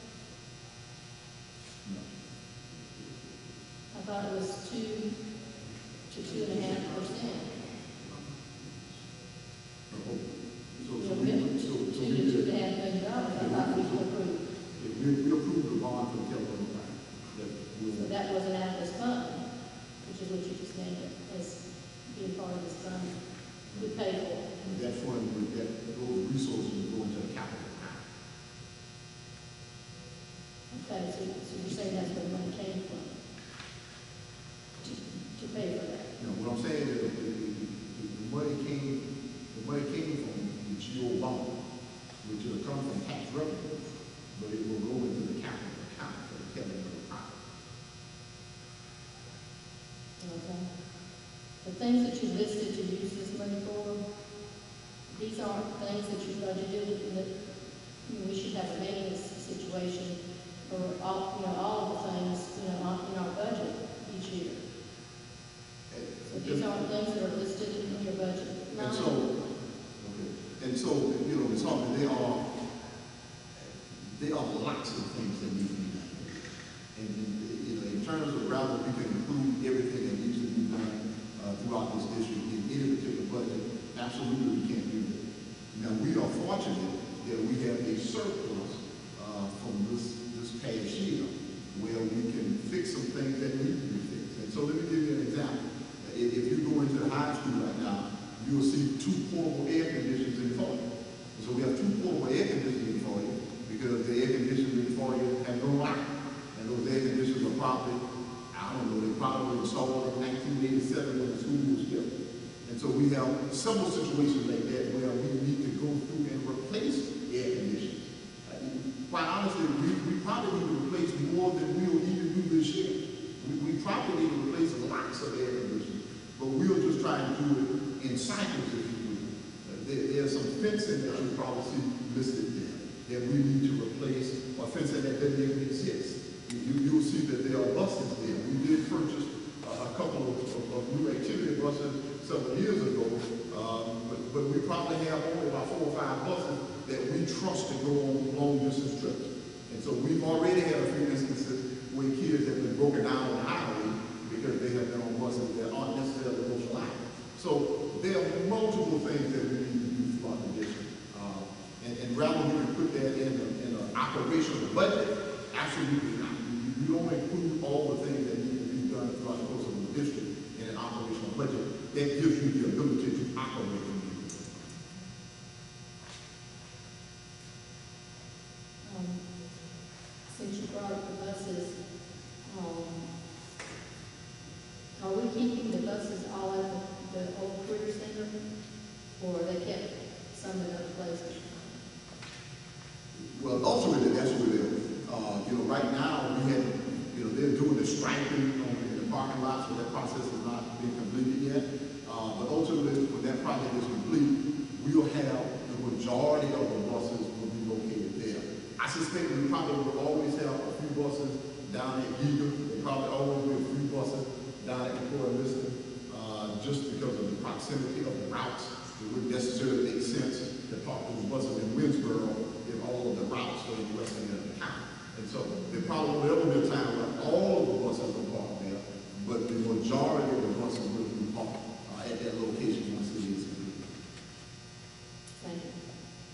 No. I thought it was two to two and a half percent. So, so, You so know, we, two so, so to we two did, and a half million dollars, I thought we approved. we, we approved the bond for the Kelly Miller project. That So will, that wasn't out of this fund, which is what you just named it, as being part of this fund. We pay for it. that fund, would that, those resources would go into the capital account. Okay, so, so you're saying that's where the money came from? To, to pay Okay. The things that you listed to use this money for, these aren't things that you budgeted, and that, you know, we should have a maintenance situation for all, you know, all of the things, you know, on- in our budget each year. So these aren't things that are listed in your budget. And so, okay, and so, you know, it's hard, there are, there are lots of things that need to be done. And, and, you know, in terms of rather we can include everything that needs to be done uh, throughout this district in any particular budget, absolutely we can't do that. Now, we are fortunate that we have a surplus uh, from this, this past year where we can fix some things that need to be fixed. And so let me give you an example. If, if you go into the high school right now, you will see two portable air conditioners in the foyer. And so we have two portable air conditioners in the foyer because the air conditioners in the foyer have no line. And those air conditioners are probably, I don't know, they probably were installed in nineteen eighty-seven when the school was built. And so we have several situations like that where we need to go through and replace air conditioners. Uh, quite honestly, we, we probably need to replace more than we'll even do this year. We, we probably need to replace lots of air conditioners, but we'll just try and do it in cycles, if you will. Uh, there, there's some fencing that you probably see listed there that we need to replace, or fencing that doesn't even exist. You, you'll see that there are buses there. We did purchase uh, a couple of, of, of new activity buses several years ago, um, but, but we probably have only about four or five buses that we trust to go on long distance trips. And so we've already had a few instances where kids have been broken down on the highway because they have been on buses that aren't necessarily most reliable. So there are multiple things that we need to do throughout the district. Uh, and, and rather we can put that in, a, in an operational budget, absolutely not. We don't include all the things that need to be done throughout the course of the district in an operational budget. That gives you the ability to operate in the district. Um, since you brought up the buses, um, are we keeping the buses all at the, the old career center, or they kept some in other places? Well, ultimately, that's where they're, uh, you know, right now, we had, you know, they're doing the striping on, in the parking lots, so that process has not been completed yet. Uh, but ultimately, when that project is complete, we'll have the majority of the buses will be located there. I suspect we probably will always have a few buses down at Giga. There probably always be a few buses down at Decorah Vista, uh, just because of the proximity of the routes. It wouldn't necessarily make sense to park those buses in Winsboro if all of the routes are in the western end of the county. And so there probably will never be a time when all of the buses will park there, but the majority of the buses will be parked uh, at that location once it is complete. Thank you.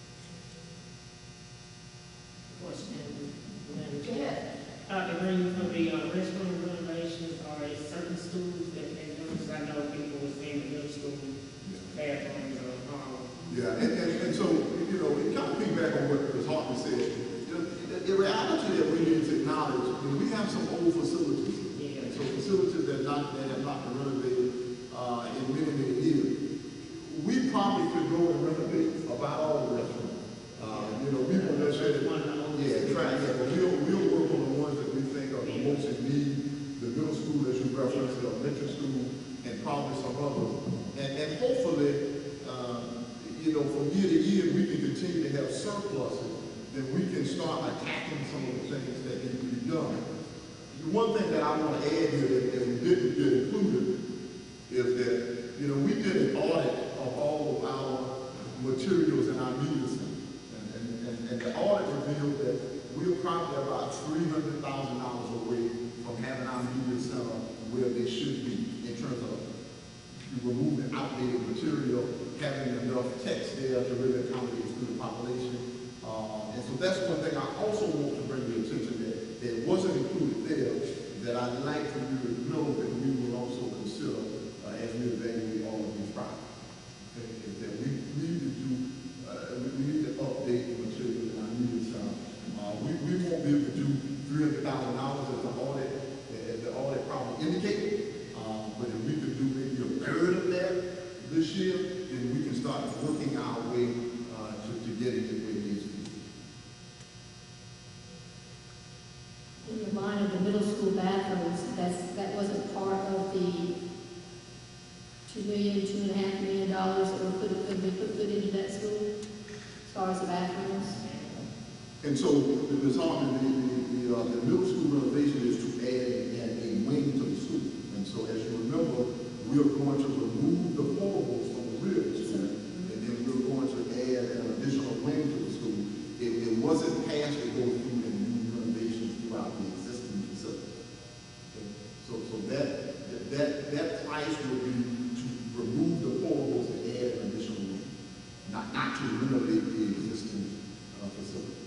Question, Madam Chair. Yes. Doctor Green, for the uh, restroom renovations, are there certain schools that they do? Because I know people were saying the middle school bathrooms are horrible. Yeah, and, and, and so, you know, it kind of piggyback on what Miz Hartman said. You know, the, the reality that we need to acknowledge, you know, we have some old facilities. Yeah. And so facilities that, not, that have not been renovated uh, in many, many years. We probably could go and renovate about all the restaurants. Uh, you know, we won't necessarily, yeah, try, yeah, but we'll, we'll work on the ones that we think are the most in need, the middle school that you referenced, the elementary school, and probably some others. And, and hopefully, um, you know, from year to year, we can continue to have surpluses, then we can start attacking some of the things that need to be done. The one thing that I want to add here that, that we didn't get included is that, you know, we did an audit of all of our materials in our media center. And, and, and, and the audit revealed that we're probably about three hundred thousand dollars away from having our media center where they should be in terms of removing outdated material, having enough text there to really accommodate the student population. Uh, and so that's one thing I also want to bring to your attention that, that wasn't included there, that I'd like for you to know that we will also consider uh, as we evaluate all of these projects. Okay? Is that we need to do, uh, we need to update the material in our media center. Uh, we, we won't be able to do three hundred thousand dollars as the audit, as the audit probably indicated. Um, but if we could do maybe a third of that this year, then we can start working our way uh, to, to getting it where it needs to be. In your mind of the middle school bathrooms, that's, that wasn't part across the bathrooms. And so, Miz Hartman, the, the, the, uh, the middle school renovation is to add, add a wing to the school. And so, as you remember, we are going to remove the portables from the rear of the school, and then we're going to add an additional wing to the school. It, it wasn't passed to go through and do renovations throughout the existing facility. Okay? So, so that, that, that price will be to remove the portables and add an additional wing, not, not to renovate the existing uh, facility.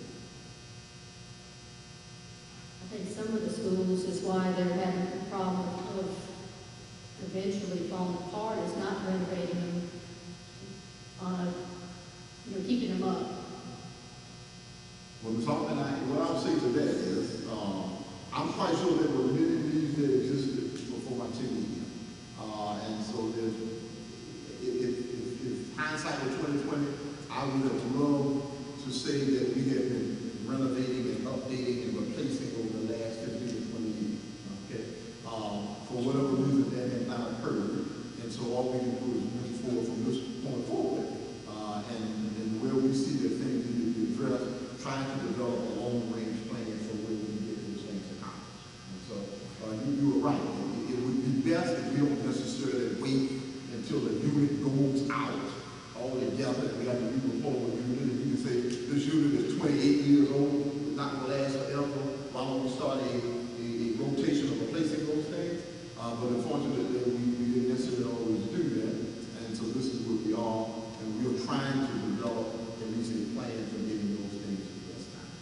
I think some of the schools is why they're having a problem of eventually falling apart, is not renovating them, uh, you know, keeping them up. Well, Miz Hartman, I, what I'll say to that is, um, I'm quite sure there were many needs that existed before my tenure here. Uh, and so there's, if, if, if, if hindsight were twenty twenty, I would have loved to say that we have been renovating and updating and replacing over the last fifteen to twenty years. Okay? Um, for whatever reason, that has not occurred. And so all we can do is move forward from this point forward. Uh, and, and where we see that things need to be addressed, trying to develop a long-range plan for where we can get those things accomplished. And so uh, you, you were right. It, it would be best if we don't necessarily wait until the unit goes out all together and we have to re-report the unit. And you can say this unit is twenty-eight years old, it's not going to last forever. Why don't we start a, a, a rotation of replacing those things? Uh, but unfortunately, we, we didn't necessarily always do that. And so this is what we are, and we are trying to develop at least a plan for getting those things to the best time.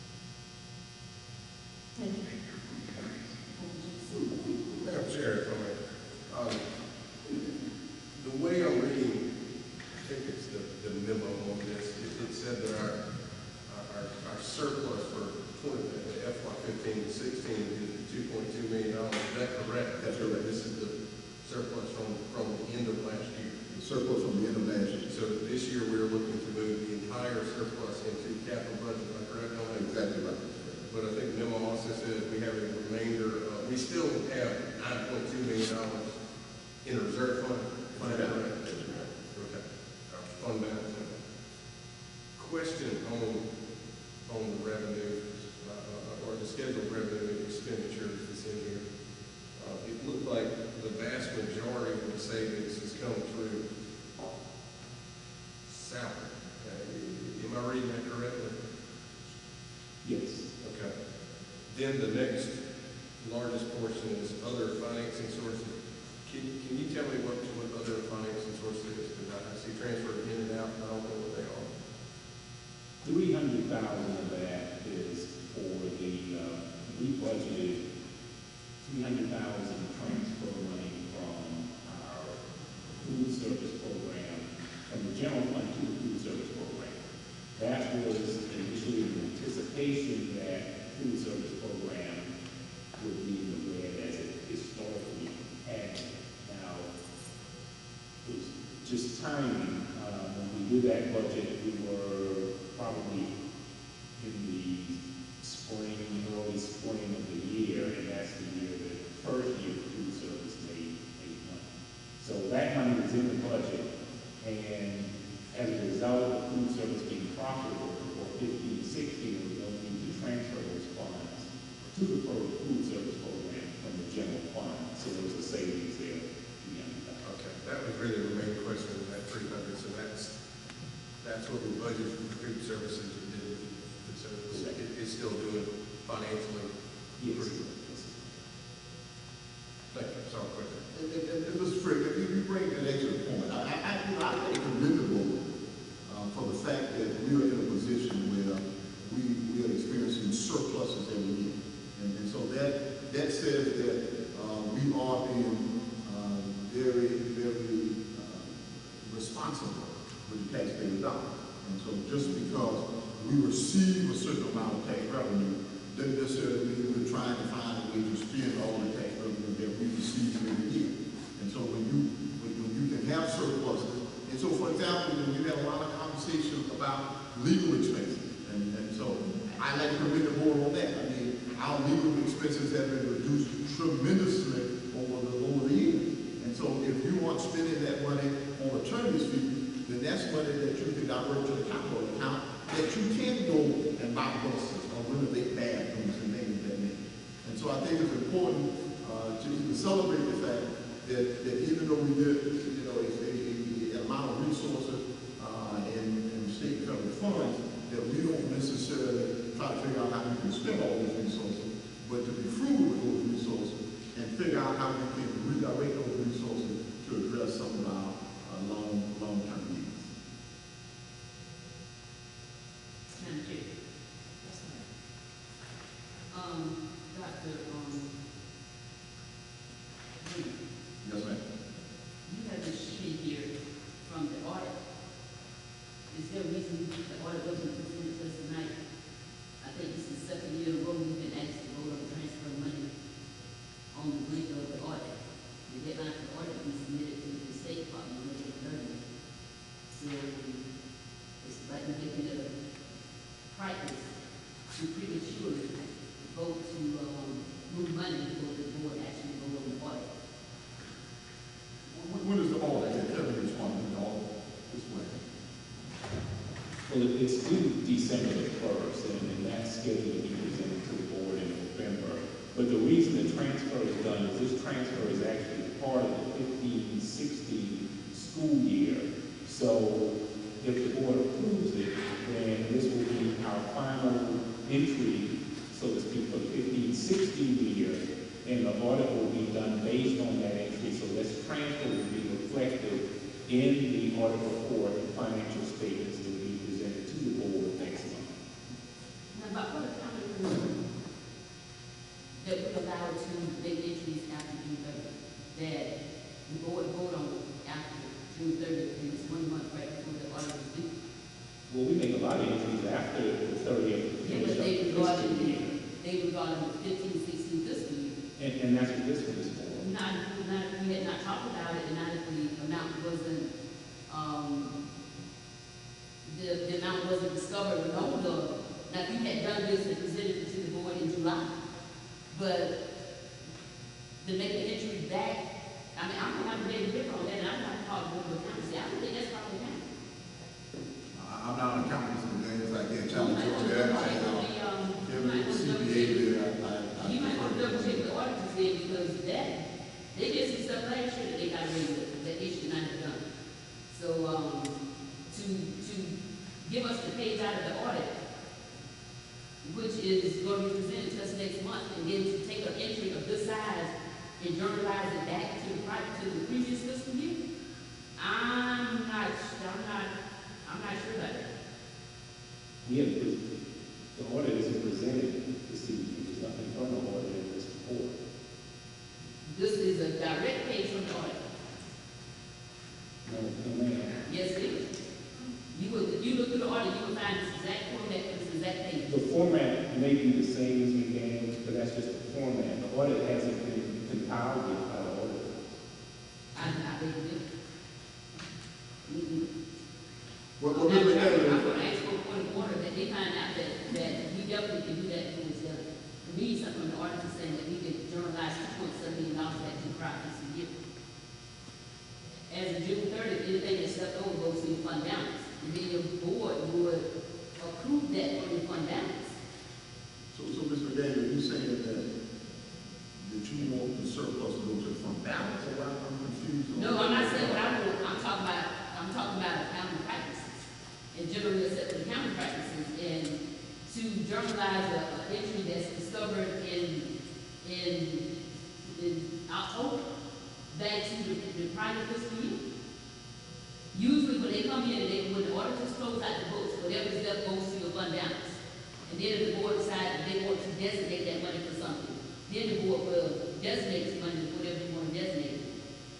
Thank you. Madam Chair, if I may, um, the way I'm reading, I think it's the, the memo on this, it, it said that our, our, our surplus for twenty, uh, F Y fifteen to sixteen is two point two million dollars. Is that correct? That's correct. This is the surplus from, from the end of last year. The surplus from the end of last year. So this year we're looking to move the entire surplus into capital budget, am I correct on that? Exactly right. But I think the memo also says we have a remainder, uh, we still have nine point two million dollars in a reserve fund. Fund balance. Okay. Our fund balance. Question on, on the revenue, uh, or the scheduled revenue and expenditures that's in here. Uh, it looked like the vast majority of the savings has come through salary. Uh, am I reading that correctly? Yes. Okay. Then the next largest portion is other financing sources. Can, can you tell me what, what other financing sources is? Because I see transfer in and out, I don't know what they are. Three hundred thousand of that is for the, uh, we budgeted three hundred thousand transfer money from our food service program, from the general fund to the food service program. That was initially in anticipation that food service program would be in the red as it historically had. Now, it was just timing. Uh, when we did that budget, we were probably in the spring, early spring of the year, and that's the year that first year food service made, made money. So that money was in the budget, and as a result of food service being profitable for fifteen, sixteen, there was no need to transfer those funds to the food service program from the general fund. So there was a savings there. Okay, that was really the main question, that three hundred, so that's, that's what we budgeted for food services and did food services. It, it's still doing financially. Yes. Pretty good. Thank you, sorry, quick. And, and, and, and Mister Frick, if you, you bring an excellent point, I, I, I, you know, I think commendable um, for the fact that we are in a position where we, we are experiencing surpluses every year. And, and so that, that says that uh, we are being uh, very, very uh, responsible with the taxpayer dollar. And so just because we receive a certain amount of tax revenue doesn't necessarily mean we're trying to find a way to spend all the tax revenue that we receive every year. And so when you, when, when you can celebrate the fact that, that even though we did, you know, a, a, a amount of resources, uh, and, and state and federal funds, that we don't necessarily try to figure out how we can spend all those resources, but to be frugal with those resources and figure out how we can redirect those resources to address some of our uh, long, long-term needs. Madam Chair. Yes, ma'am. Um, Doctor, um, Green, Yes, ma'am. you have this sheet here from the audit. Is there a reason the audit wasn't presented to us tonight? I think this is the second year in a row we've been asked to vote on transfer money on the link of the audit. The deadline for the audit will be submitted to the State Department on May thirtieth. So it's like we're making it a practice to prematurely vote to um, move money before the board actually vote on the audit. When, when is the audit? Can Kevin respond to the audit this way? Well, it- it's due December the first, and, and that's scheduled to be presented to the board in November. But the reason the transfer is done is this transfer is actually part of the fifteen sixteen school year. So if the board approves it, then this will be our final entry, so to speak, for the fifteen sixteen year, and the audit will be done based on that entry. So this transfer will be reflected in the audit report and financial statements that will be presented to the board next month. Now, about what accounting rule that we allow to make entries after June thirtieth, that the board vote on after June thirtieth, and it's one month right before the audit is due? Well, we make a lot of entries after the thirtieth. Yeah, but they regard it, they regard it as fifteen, sixteen fiscal year. And, and that's what this one is for. Not, not, if we had not talked about it, and not if the amount wasn't, um, the, the amount wasn't discovered or known of. Now, if you had done this and presented it to the board in July, but to make the entry back, I mean, I'm gonna have to be different on that, and I'm not talking about the accountancy. I don't think that's probably accounting. I- I'm not an accountant, Mister Daniels, I can't challenge you on that. I, uh, Um, Kevin, the C P A there, I, I. I You might want to double check prefer- the auditors there, because that, they did some stuff last year that they got rid of, that they should not have done. So, um, to, to give us the page out of the audit, which is going to be presented to us next month, and then to take an entry of this size and journalize it back to the, pri- to the previous fiscal year, I'm not, I'm not, I'm not sure about that. We have, the audit isn't presented this evening. There's nothing from the audit in this report. This is a direct page from the audit. No, no, ma'am. Yes, it is. You will, if you look through the audit, you will find this exact format for this exact page. The format may be the same as we gave, but that's just the format. The audit hasn't been compiled yet by the auditors. I, I beg you. Mm-mm. Well, I'm well, Mister gonna Daniels, ask for a point of order, that they find out that, that we definitely can do that when it's done. We need something from the auditor saying that we can journalize two point seven million dollars back to the properties a year. As of June thirtieth, anything that's left over goes to your fund balance, and then your board would approve that from your fund balance. so, so Mister Daniels, you saying that, that you want the surplus to go to the fund balance, or I'm I'm confused? on- No, I'm not saying what I want, I'm talking about, I'm talking about accounting practices, and generally accepted accounting practices, and to journalize a, a entry that's discovered in, in, in October, back to the, the prior fiscal year. Usually when they come in, they, when the auditors close out the books, whatever's left goes to your fund balance. And then if the board decides that they want to designate that money for something, then the board will designate the money for whatever you want to designate it.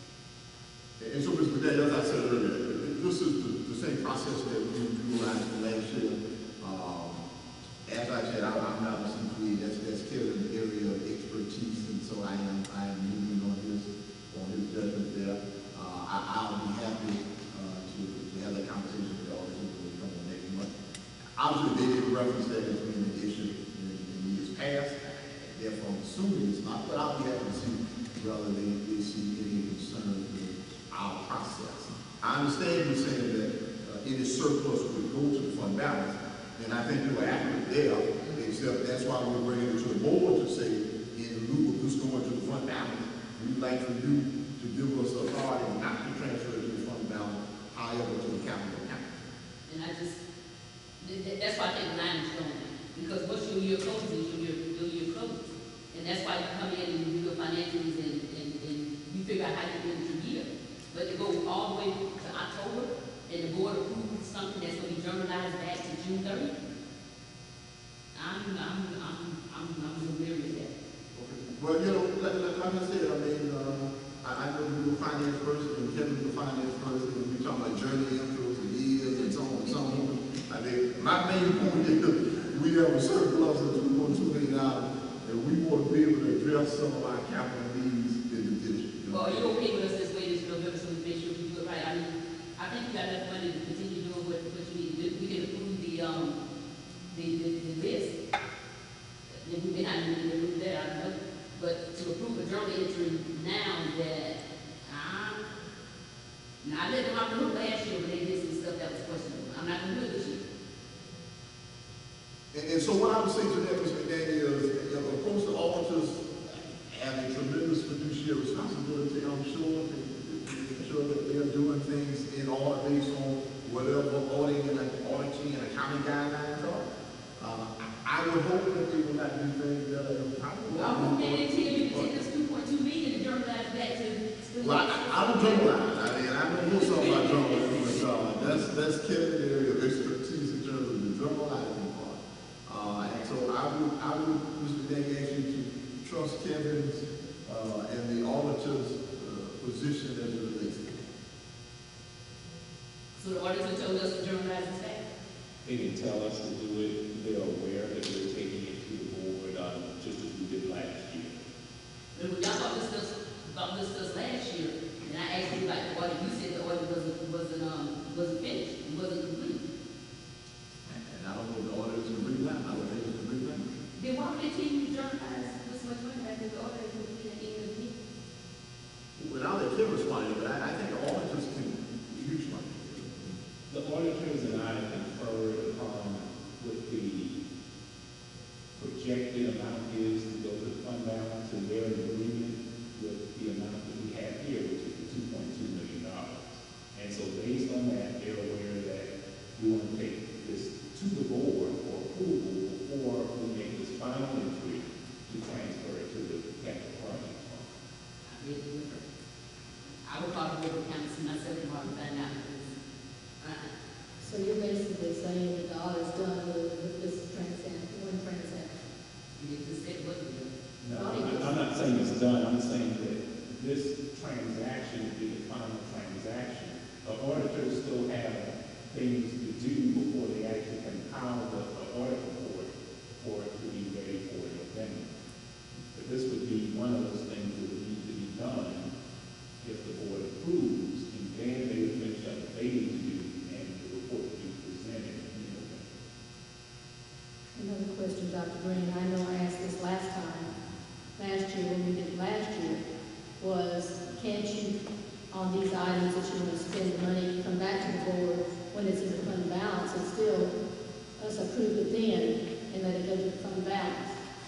And so, Mister Daniels, as I said earlier, this is the, the same process that we utilized last year. Um, as I said, I'm, I'm not a C P A, that's, that's Kevin's area of expertise, and so I am, I am moving on his, on his judgment there. Uh, I, I'll be happy, uh, to, to have that conversation with the auditors when we come on next month. Obviously, they did reference that as being an issue in, in years past, therefore I'm assuming it's not, but I'll be happy to see whether they, they see any concern with our process. I understand you saying that uh, any surplus would go to the fund balance, and I think you were accurate there, except that's why we're bringing it to the board to say, in lieu of this going to the fund balance, we would like for you to give us authority not to transfer it to the fund balance, however, to the capital account. And I just, th- th- that's why I think line is going, because what's your year closes, your year, your year closes. And that's why you come in and you do your financials and, and, and you figure out how you finish your year. But to go all the way to October, and the board approves something that's gonna be journalized back to June thirtieth, I'm, I'm, I'm, I'm, I'm so weary of that. Okay. Well, you know, like, like, like I said, I mean, uh, I, I know you're a finance person, and Kevin's a finance person, and we talking about journey inflows and years and so on and so on. I mean, my main point is, we have a surplus of two point two million dollars, and we want to be able to address some of our capital needs in the district. Well, are you okay with us this way this November, so we make sure we do it right? I mean, I think you got enough money to continue doing what, what you need to do. We can approve the, um, the, the, the list. Then we may not need to approve that, I don't know. But to approve a journal entry now that, um, now I let them off the hook last year when they did some stuff that was questionable. I'm not gonna do it this year. And, and so what I would say to that, Mister McDaniel, is, you know, of course, the auditors have a tremendous fiduciary responsibility, I'm sure, to make sure that they are doing things in order based on whatever auditing and auditing and accounting guidelines are. Uh, I, I would hope that they will not do things that are improper. Well, I'm hoping they tell you to take us two point two million and journalize back to. Well, I, I don't journalize. I mean, I don't know something about journalism, but uh, that's that's Kevin's area of expertise in terms of the journalizing part. Uh, and so I would, I would, Mister Daniel, ask you to trust Kevin's uh, and the auditor's uh, position as it relates to it. So the auditor told us to journalize this back? They didn't tell us to do it. They're aware that we're taking it to the board, um, just as we did last year. But when y'all thought this stuff, about this stuff last year, and I asked you about the audit, you said the audit wasn't, wasn't, um, wasn't finished, it wasn't complete. And, and I don't know if the auditors agree with that. I would think it's agree with that. Then why would they tell you to journalize this much money back if the audit is complete at the end of the year? Well, I'll let Kim respond, but I, I think the auditors can use money. The auditors and I conferred upon what the projected amount is to go to the fund balance, and their agreement with the amount that we have here, which is the two point two million dollars. And so based on that, they're aware that we want to take this to the board for approval before we make this final entry to transfer it to the capital project fund. I really remember. I would call the board of accounts myself tomorrow and find out. Uh-uh. So you're basically saying that the audit's done with, with this transaction, one transaction? You just said what you did. No, I'm I'm not saying it's done, I'm saying that this transaction would be the final transaction. The auditors still have things to do before they actually compile the, the audit report for it to be ready for November. But this would be one of those things that would need to be done if the board approves, and then they would finish up what they need to do, and the report would be presented in November. Another question, Doctor Green, I know I asked this last time, last year, when we did it last year, was can't you, on these items that you want to spend money, come back to the board when it's in the fund balance and still us approve it then and let it go to the fund balance?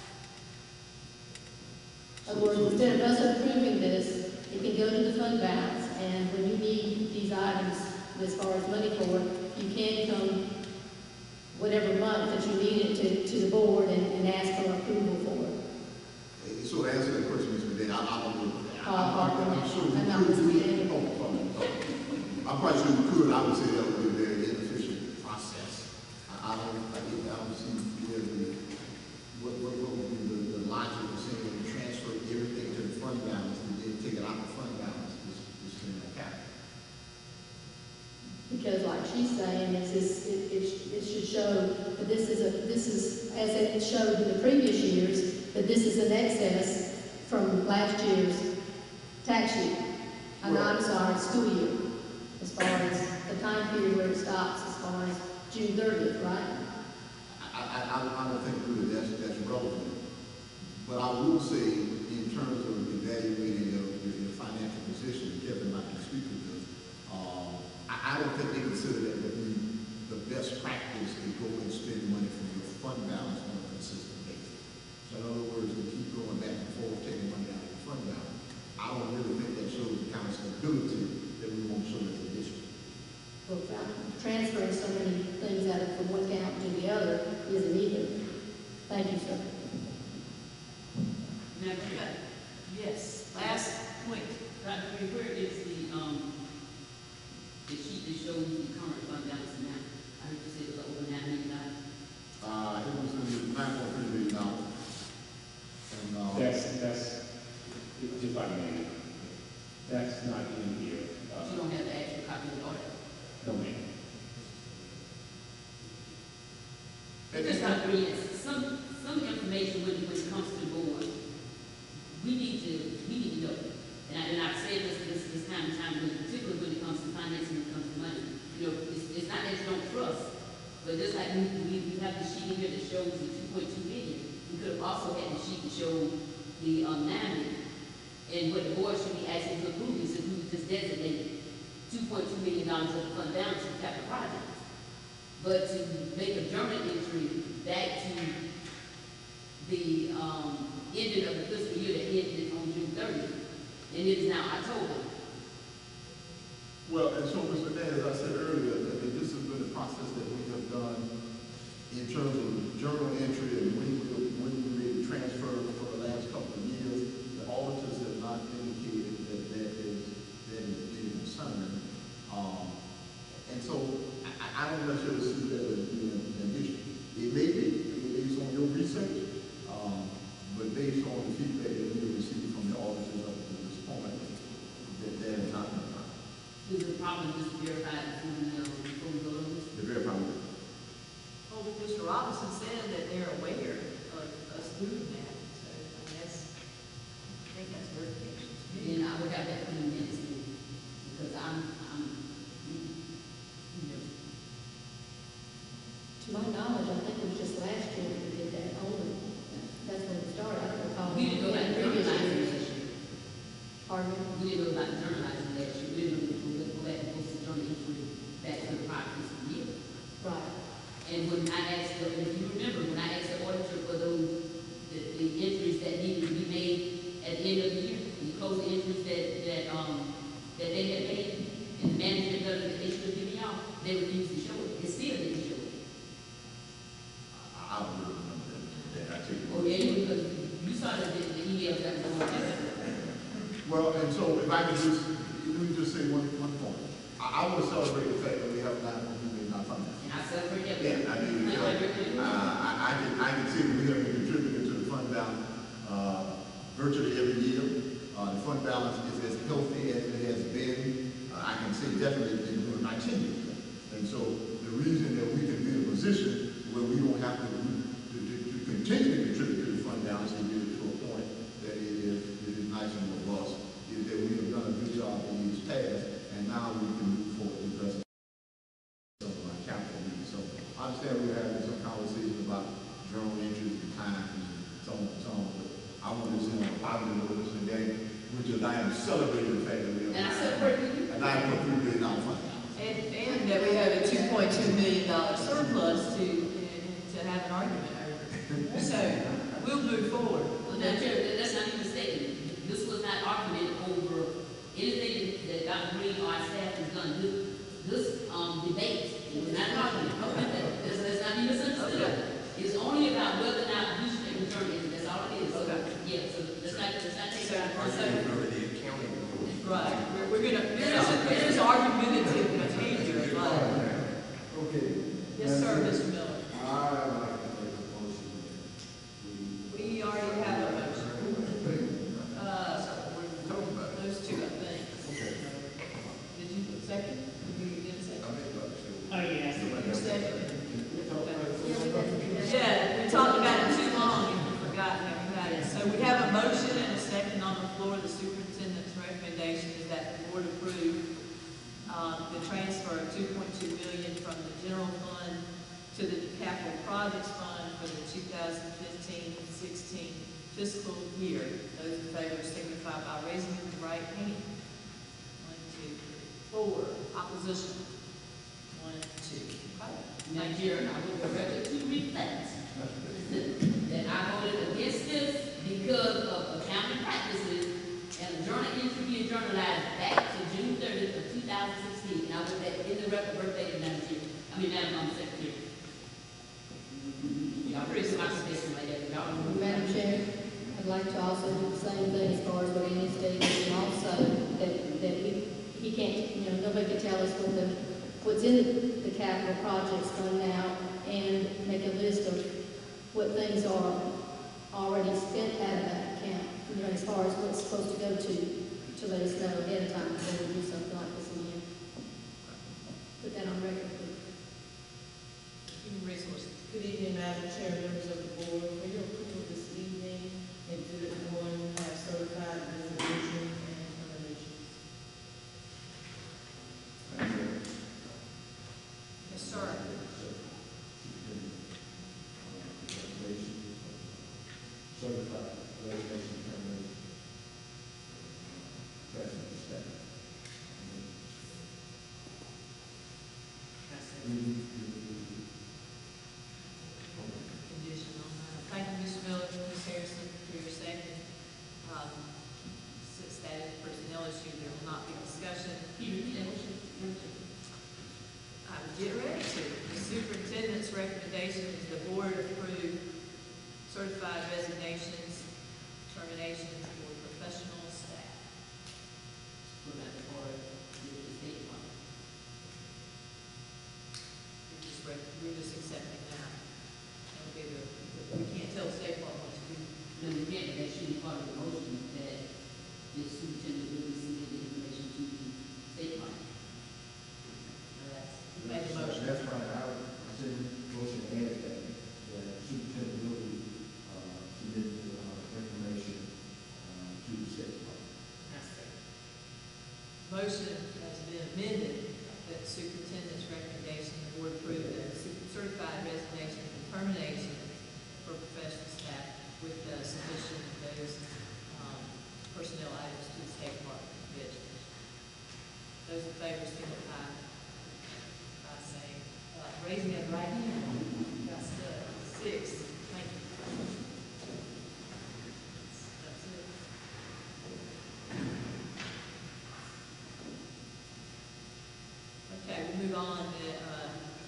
In other words, instead of us approving this, it can go to the fund balance, and when you need these items as far as money for it, you can come whatever month that you need it to, to the board and, and ask for approval for it. So to answer that question, Mister McDaniel, I, I don't know. Uh, Parker, I'm sure we I'm not could. Mister Oh, sorry, sorry. I'm quite sure we could. I would say that would be a very inefficient process. I, I don't, I, I don't see where the, what, what, what would be the, the logic of saying we transfer everything to the fund balance and then take it out of the fund balance, this, this thing like that. Because like she's saying, it's this, it, it, sh- it should show that this is a, this is, as it showed in the previous years, that this is an excess from last year's tax year. I know, I'm sorry, school year, as far as the time period where it stops, as far as June thirtieth, right? I, I, I don't- I don't think really that's, that's relevant. But I will say, in terms of evaluating your, your, your financial position, Kevin might can speak to this, um, I, I don't think they consider that to be the best practice to go and spend money from your fund balance on a consistent basis. So in other words, we keep going back and forth, taking money out of the fund balance. I, I don't really think that shows the kind of stability that we want to show as a district. Well, transferring so many things out of from one account to the other isn't even. Thank you, sir. Madam Chair, Yes, last point. Doctor Green, where is the, um, the sheet that shows the current fund balance now? I heard you say it was over nine million dollars. Uh, it was in the nine point three million dollars. And, uh, That's, that's, if I may, that's not in here. Uh, You don't have the actual copy of the audit. No, ma'am. Because Doctor Green, some, some information when, when it comes to the board, we need to, we need to know. And I, and I've said this, this, this time and time, again, particularly when it comes to financing, when it comes to money. You know, it's, it's not that you don't trust, but just like we, we, we have the sheet in here that shows the two point two million, we could have also had the sheet that showed the, um, nine million. And what the board should be asking to approve is if we just designated two point two million dollars of the fund balance for capital projects. But to make a journal entry back to the, um, ending of the fiscal year that ended on June thirtieth, and it is now October. well, and so, Mister Mayor, as I said earlier, that that this has been a process that we have done in terms of journal entry and when we, when we made the transfer for the last couple of years. The auditors have not indicated that that is, that is any concern. Um, and so, I, I I don't necessarily see that as being an issue. It may be, based on your research, um, but based on the feedback that we have received from the auditors up to this point, that that is not going on. Is the problem just verified before we, um, before we go over this? The very foundation. Well, Mister Robinson said that they're aware of us doing that, so I guess, I think that's verification to me. Then I would have that in minutes, then, because I'm, I'm, you know, To my knowledge, I think it was just last year that we did that only. That's when it started. I don't recall. we didn't go back and Previous journalize years. last year. Pardon me? We didn't go back and journalize last year. We didn't go go back and post the journal entry back to the prior fiscal year. Right. And when I asked, the- if you remember, when I asked the auditor for those, the, the entries that needed to be made at the end of the year, and you close the entries that, that, um, that they had made, and the management done that they should have given y'all, they refused to show it. It still didn't show it. I, I don't really remember that. that I take it. Oh, yeah, because you saw the, the emails that was on there. Well, and so if I could just, let me just say one, one point. I, I want to celebrate the fact that we have nine point two million dollars funding. And I celebrate that. Yeah, I mean, you know, uh, I, I can, I can see that we have been contributing to the fund balance, uh, virtually every year. Uh, the fund balance is as healthy as it has been. Uh, I can say definitely in during my tenure. And so the reason that we can be in a position where we don't have to, to, to, to continue to contribute to the fund balance and get it to a point that it is, it is nice and robust, is that we have done a good job in these tasks, and now we can move forward to address some of our capital needs. So I understand we're having some conversation about journal entries and times and so on and so on, but I want to say on a positive note, Mister Daniel, which is I am celebrating the fact that we have And I celebrate with you. a nine point three billion dollar fund. And, and that we have a two point two million dollar surplus to, to have an argument over. So, we'll move forward. Well, now, Chair, that- that's not even stated. This was not argument over anything that Doctor Green or our staff has done. This, this, um, debate, it was not an argument. That's, that's not even misunderstood. Okay. It's only about whether or not we should return it, that's all it is. So, Okay. yeah, so let's not, let's not take So, that. so- Over the accounting. Right, we're, we're gonna, there is, a- there is argumentative behavior, but, Okay. yes, sir, Mister Miller. I'd like to make a motion that we We already have a motion. Uh, Talk about it. those two, I think. Okay. Did you second? Did you get a second? I made a motion. Oh, yes. You seconded? Yeah, we talked about it too long and we forgot that we had it. So we have a motion and a second on the floor. The superintendent's recommendation is that the board approve um, the transfer of two point two million dollars from the general fund to the capital projects fund for the two thousand fifteen sixteen fiscal year. Those in favor signify by raising the right hand. One, two, three, four. Opposition? One, two. Okay. Madam Chair, I would direct to reflect that I voted against this because of accounting practices and a journal journalized back to June thirtieth of two thousand sixteen, and I was at, in the record birthday of Madam Chair, I mean, Madam um, Secretary. Y'all pretty much this like that, y'all don't know. Madam Chair, I'd like to also do the same thing as far as what Andy stated, and also that, that we, he can't, you know, nobody can tell us what the, what's in the capital projects fund now, and make a list of what things are already spent out of that account, you know, as far as what's supposed to go to, to let us know ahead of time before we do something like this again. Put that on record, please. Human resources. Good evening, Madam Chair, members of the board. For your approval this evening, Exhibit one has certified resolution and terminations. Yes, sir. Certified resignation termination. Passing the staff. Condition on that. Thank you, Miz Miller, Miz Harrison, for your second. Um, since that is a personnel issue, there will not be discussion. I would get ready to. The superintendent's recommendation is the board approve certified resignations, terminations for professional staff. Put that forward to the state one. We're just, rec- we're just accepting that. That'll be the, we can't tell the state what to do. No, we can't, but that should be part of the motion that the superintendent will be sending the information to the state line. Now that's, You made the motion. That's right, I would, I said, motion to add that, that superintendent will be, uh, submitting the, uh, information, uh, to the state department. Motion has been amended that the superintendent's recommendation, the board approve the certified resignation and termination for professional staff with the submission of those, um, personnel items to the state department of education. Those in favor, signify by saying, uh, raising their right hand. That's the six. Thank you. That's it. Okay, we move on to, uh,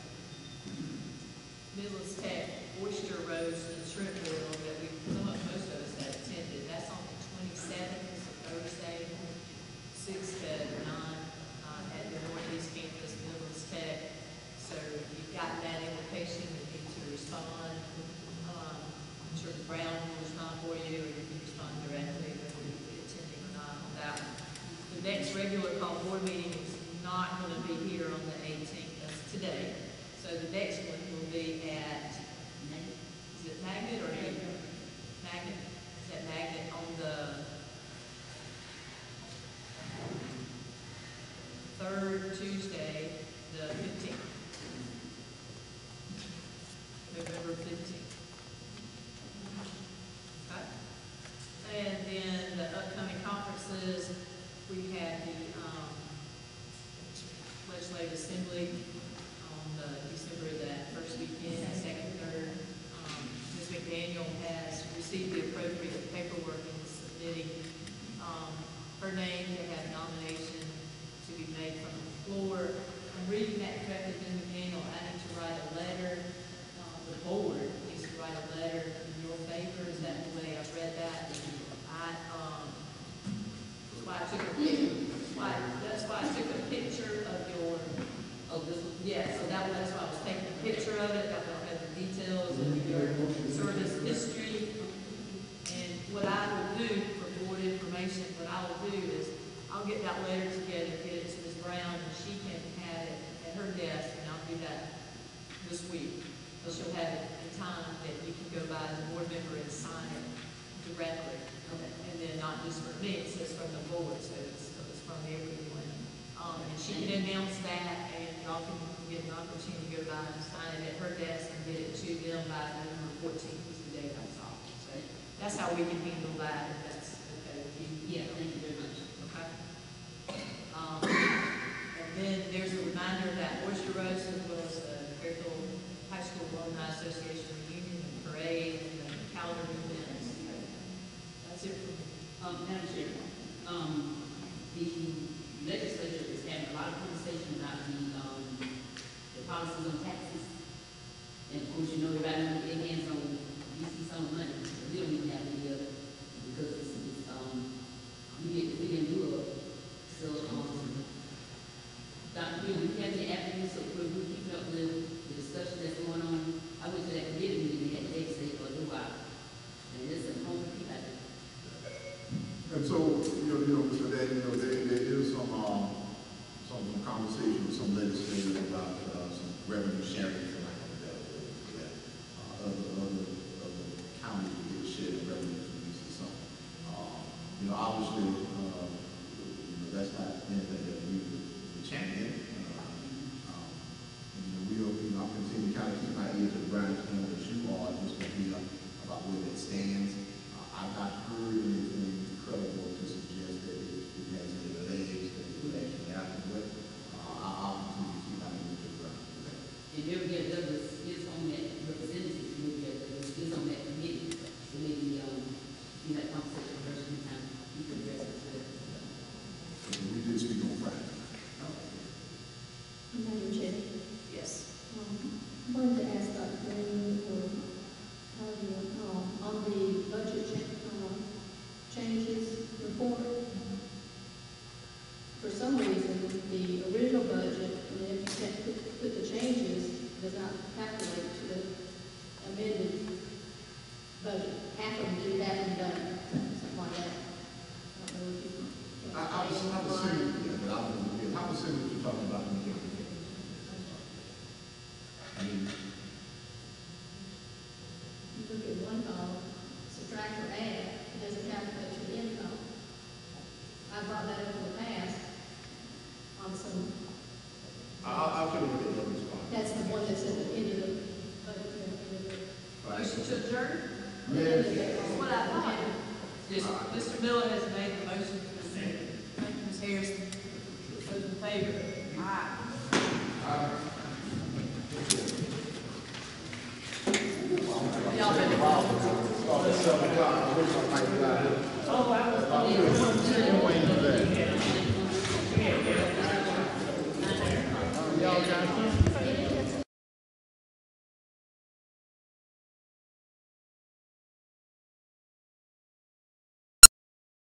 Midlands Tech oyster roast and shrimp boil that we, some of, most of us have attended. That's on the twenty-seventh, it's a Thursday, six to nine, uh, at the Northeast Campus, Midlands Tech. So you've got that invitation, you need to respond. Um, I'm sure Brown will respond for you, or you can respond directly, whether you'll be attending or not on that one. The next regular call board meeting is not going to be here on the eighteenth, that's today. So the next one will be at, is it Magnet or Magnet? Magnet, is that Magnet on the third Tuesday, the fifteenth? November fifteenth. Okay. And then the upcoming conferences, we have the, um, Legislative Assembly on the December, that first weekend, second, third. Um, Miz McDaniel has received the appropriate paperwork and is submitting, um, her name to have nomination to be made from the floor. I'm reading that correctly, Miz McDaniel, I need to write a letter, uh, the board needs to write a letter in your favor, is that the way I've read that? I, um, that's why I took a picture, that's why, that's why I took a picture of your, oh, this one? yeah, so that was, that's why I was taking a picture of it, that will have the details of your service history. And what I will do for board information, what I will do is, I'll get that letter together, get it to Miz Brown, and she can have it at her desk, and I'll do that this week. So she'll have it in time that you can go by as a board member and sign it directly. Okay. And then not just from me, it says from the board, so it's, so it's from everyone. Um, and she can announce that, and y'all can get an opportunity to go by and sign it at her desk and get it to them by November fourteenth, is the date I saw. So that's how we can handle that, if that's okay with you. Yeah, thank you very much. Okay. Um, and then there's a reminder that oyster roast, as well as the Fairfield High School Alumni Association reunion and parade and the calendar events. That's it for me. Um, Madam Chair, um, the the, um, the policies on taxes. And of course, you know, everybody knows their hands on, D C some money, but we don't even have any of it, because it's, it's, um, we didn't, we didn't do it. So, um, Doctor Bill, we have the avenues, so we're, we're keeping up with the discussion that's going on. I went to that committee meeting, we had legislative for a little while, and there's some home people out there. And so, you know, you know, Mister Day, you know, there, there is some, um, some, some conversation with some legislators about, uh, some revenue sharing, for lack of a better word, that, uh, other, other, other counties will get a share of revenue from this or something. Um, you know, obviously, uh, you know, that's not anything that we would champion. Uh, um, and, you know, we'll, you know, I'll continue to kind of keep my ear to the ground, you know, as you are, just to hear about where that stands. Uh, I've not heard anything credible to suggest that it, it has any legs that it would actually happen, but uh, I'll, I'll continue to keep my ear to the ground for that. And Mary Douglas is on that, representative, Mary Douglas is on that committee, so maybe, um, you had conversation with her sometime, you can address it to her. So we did speak on Friday. Madam Chair, Yes. um, I wanted to ask Doctor Green, or how do you, um, on the budget cha- um, changes report, for some reason, the original budget, and if you can't put, put the changes, does not calculate to the amended budget. Half of them did, half of them done, something like that. I don't know if you can. I, I was, I was saying, yeah, but I was, yeah, I was saying what you're talking about. in the I mean, You look at one column, subtract or add, it doesn't calculate to the income. I brought that up in the past on some, I'll, I'll tell you what the numbers are. that's the one that's in the end of the budget. in the end of the- Right. Motion to adjourn? Yes. That's what I thought. Yes, Mister Miller has made the motion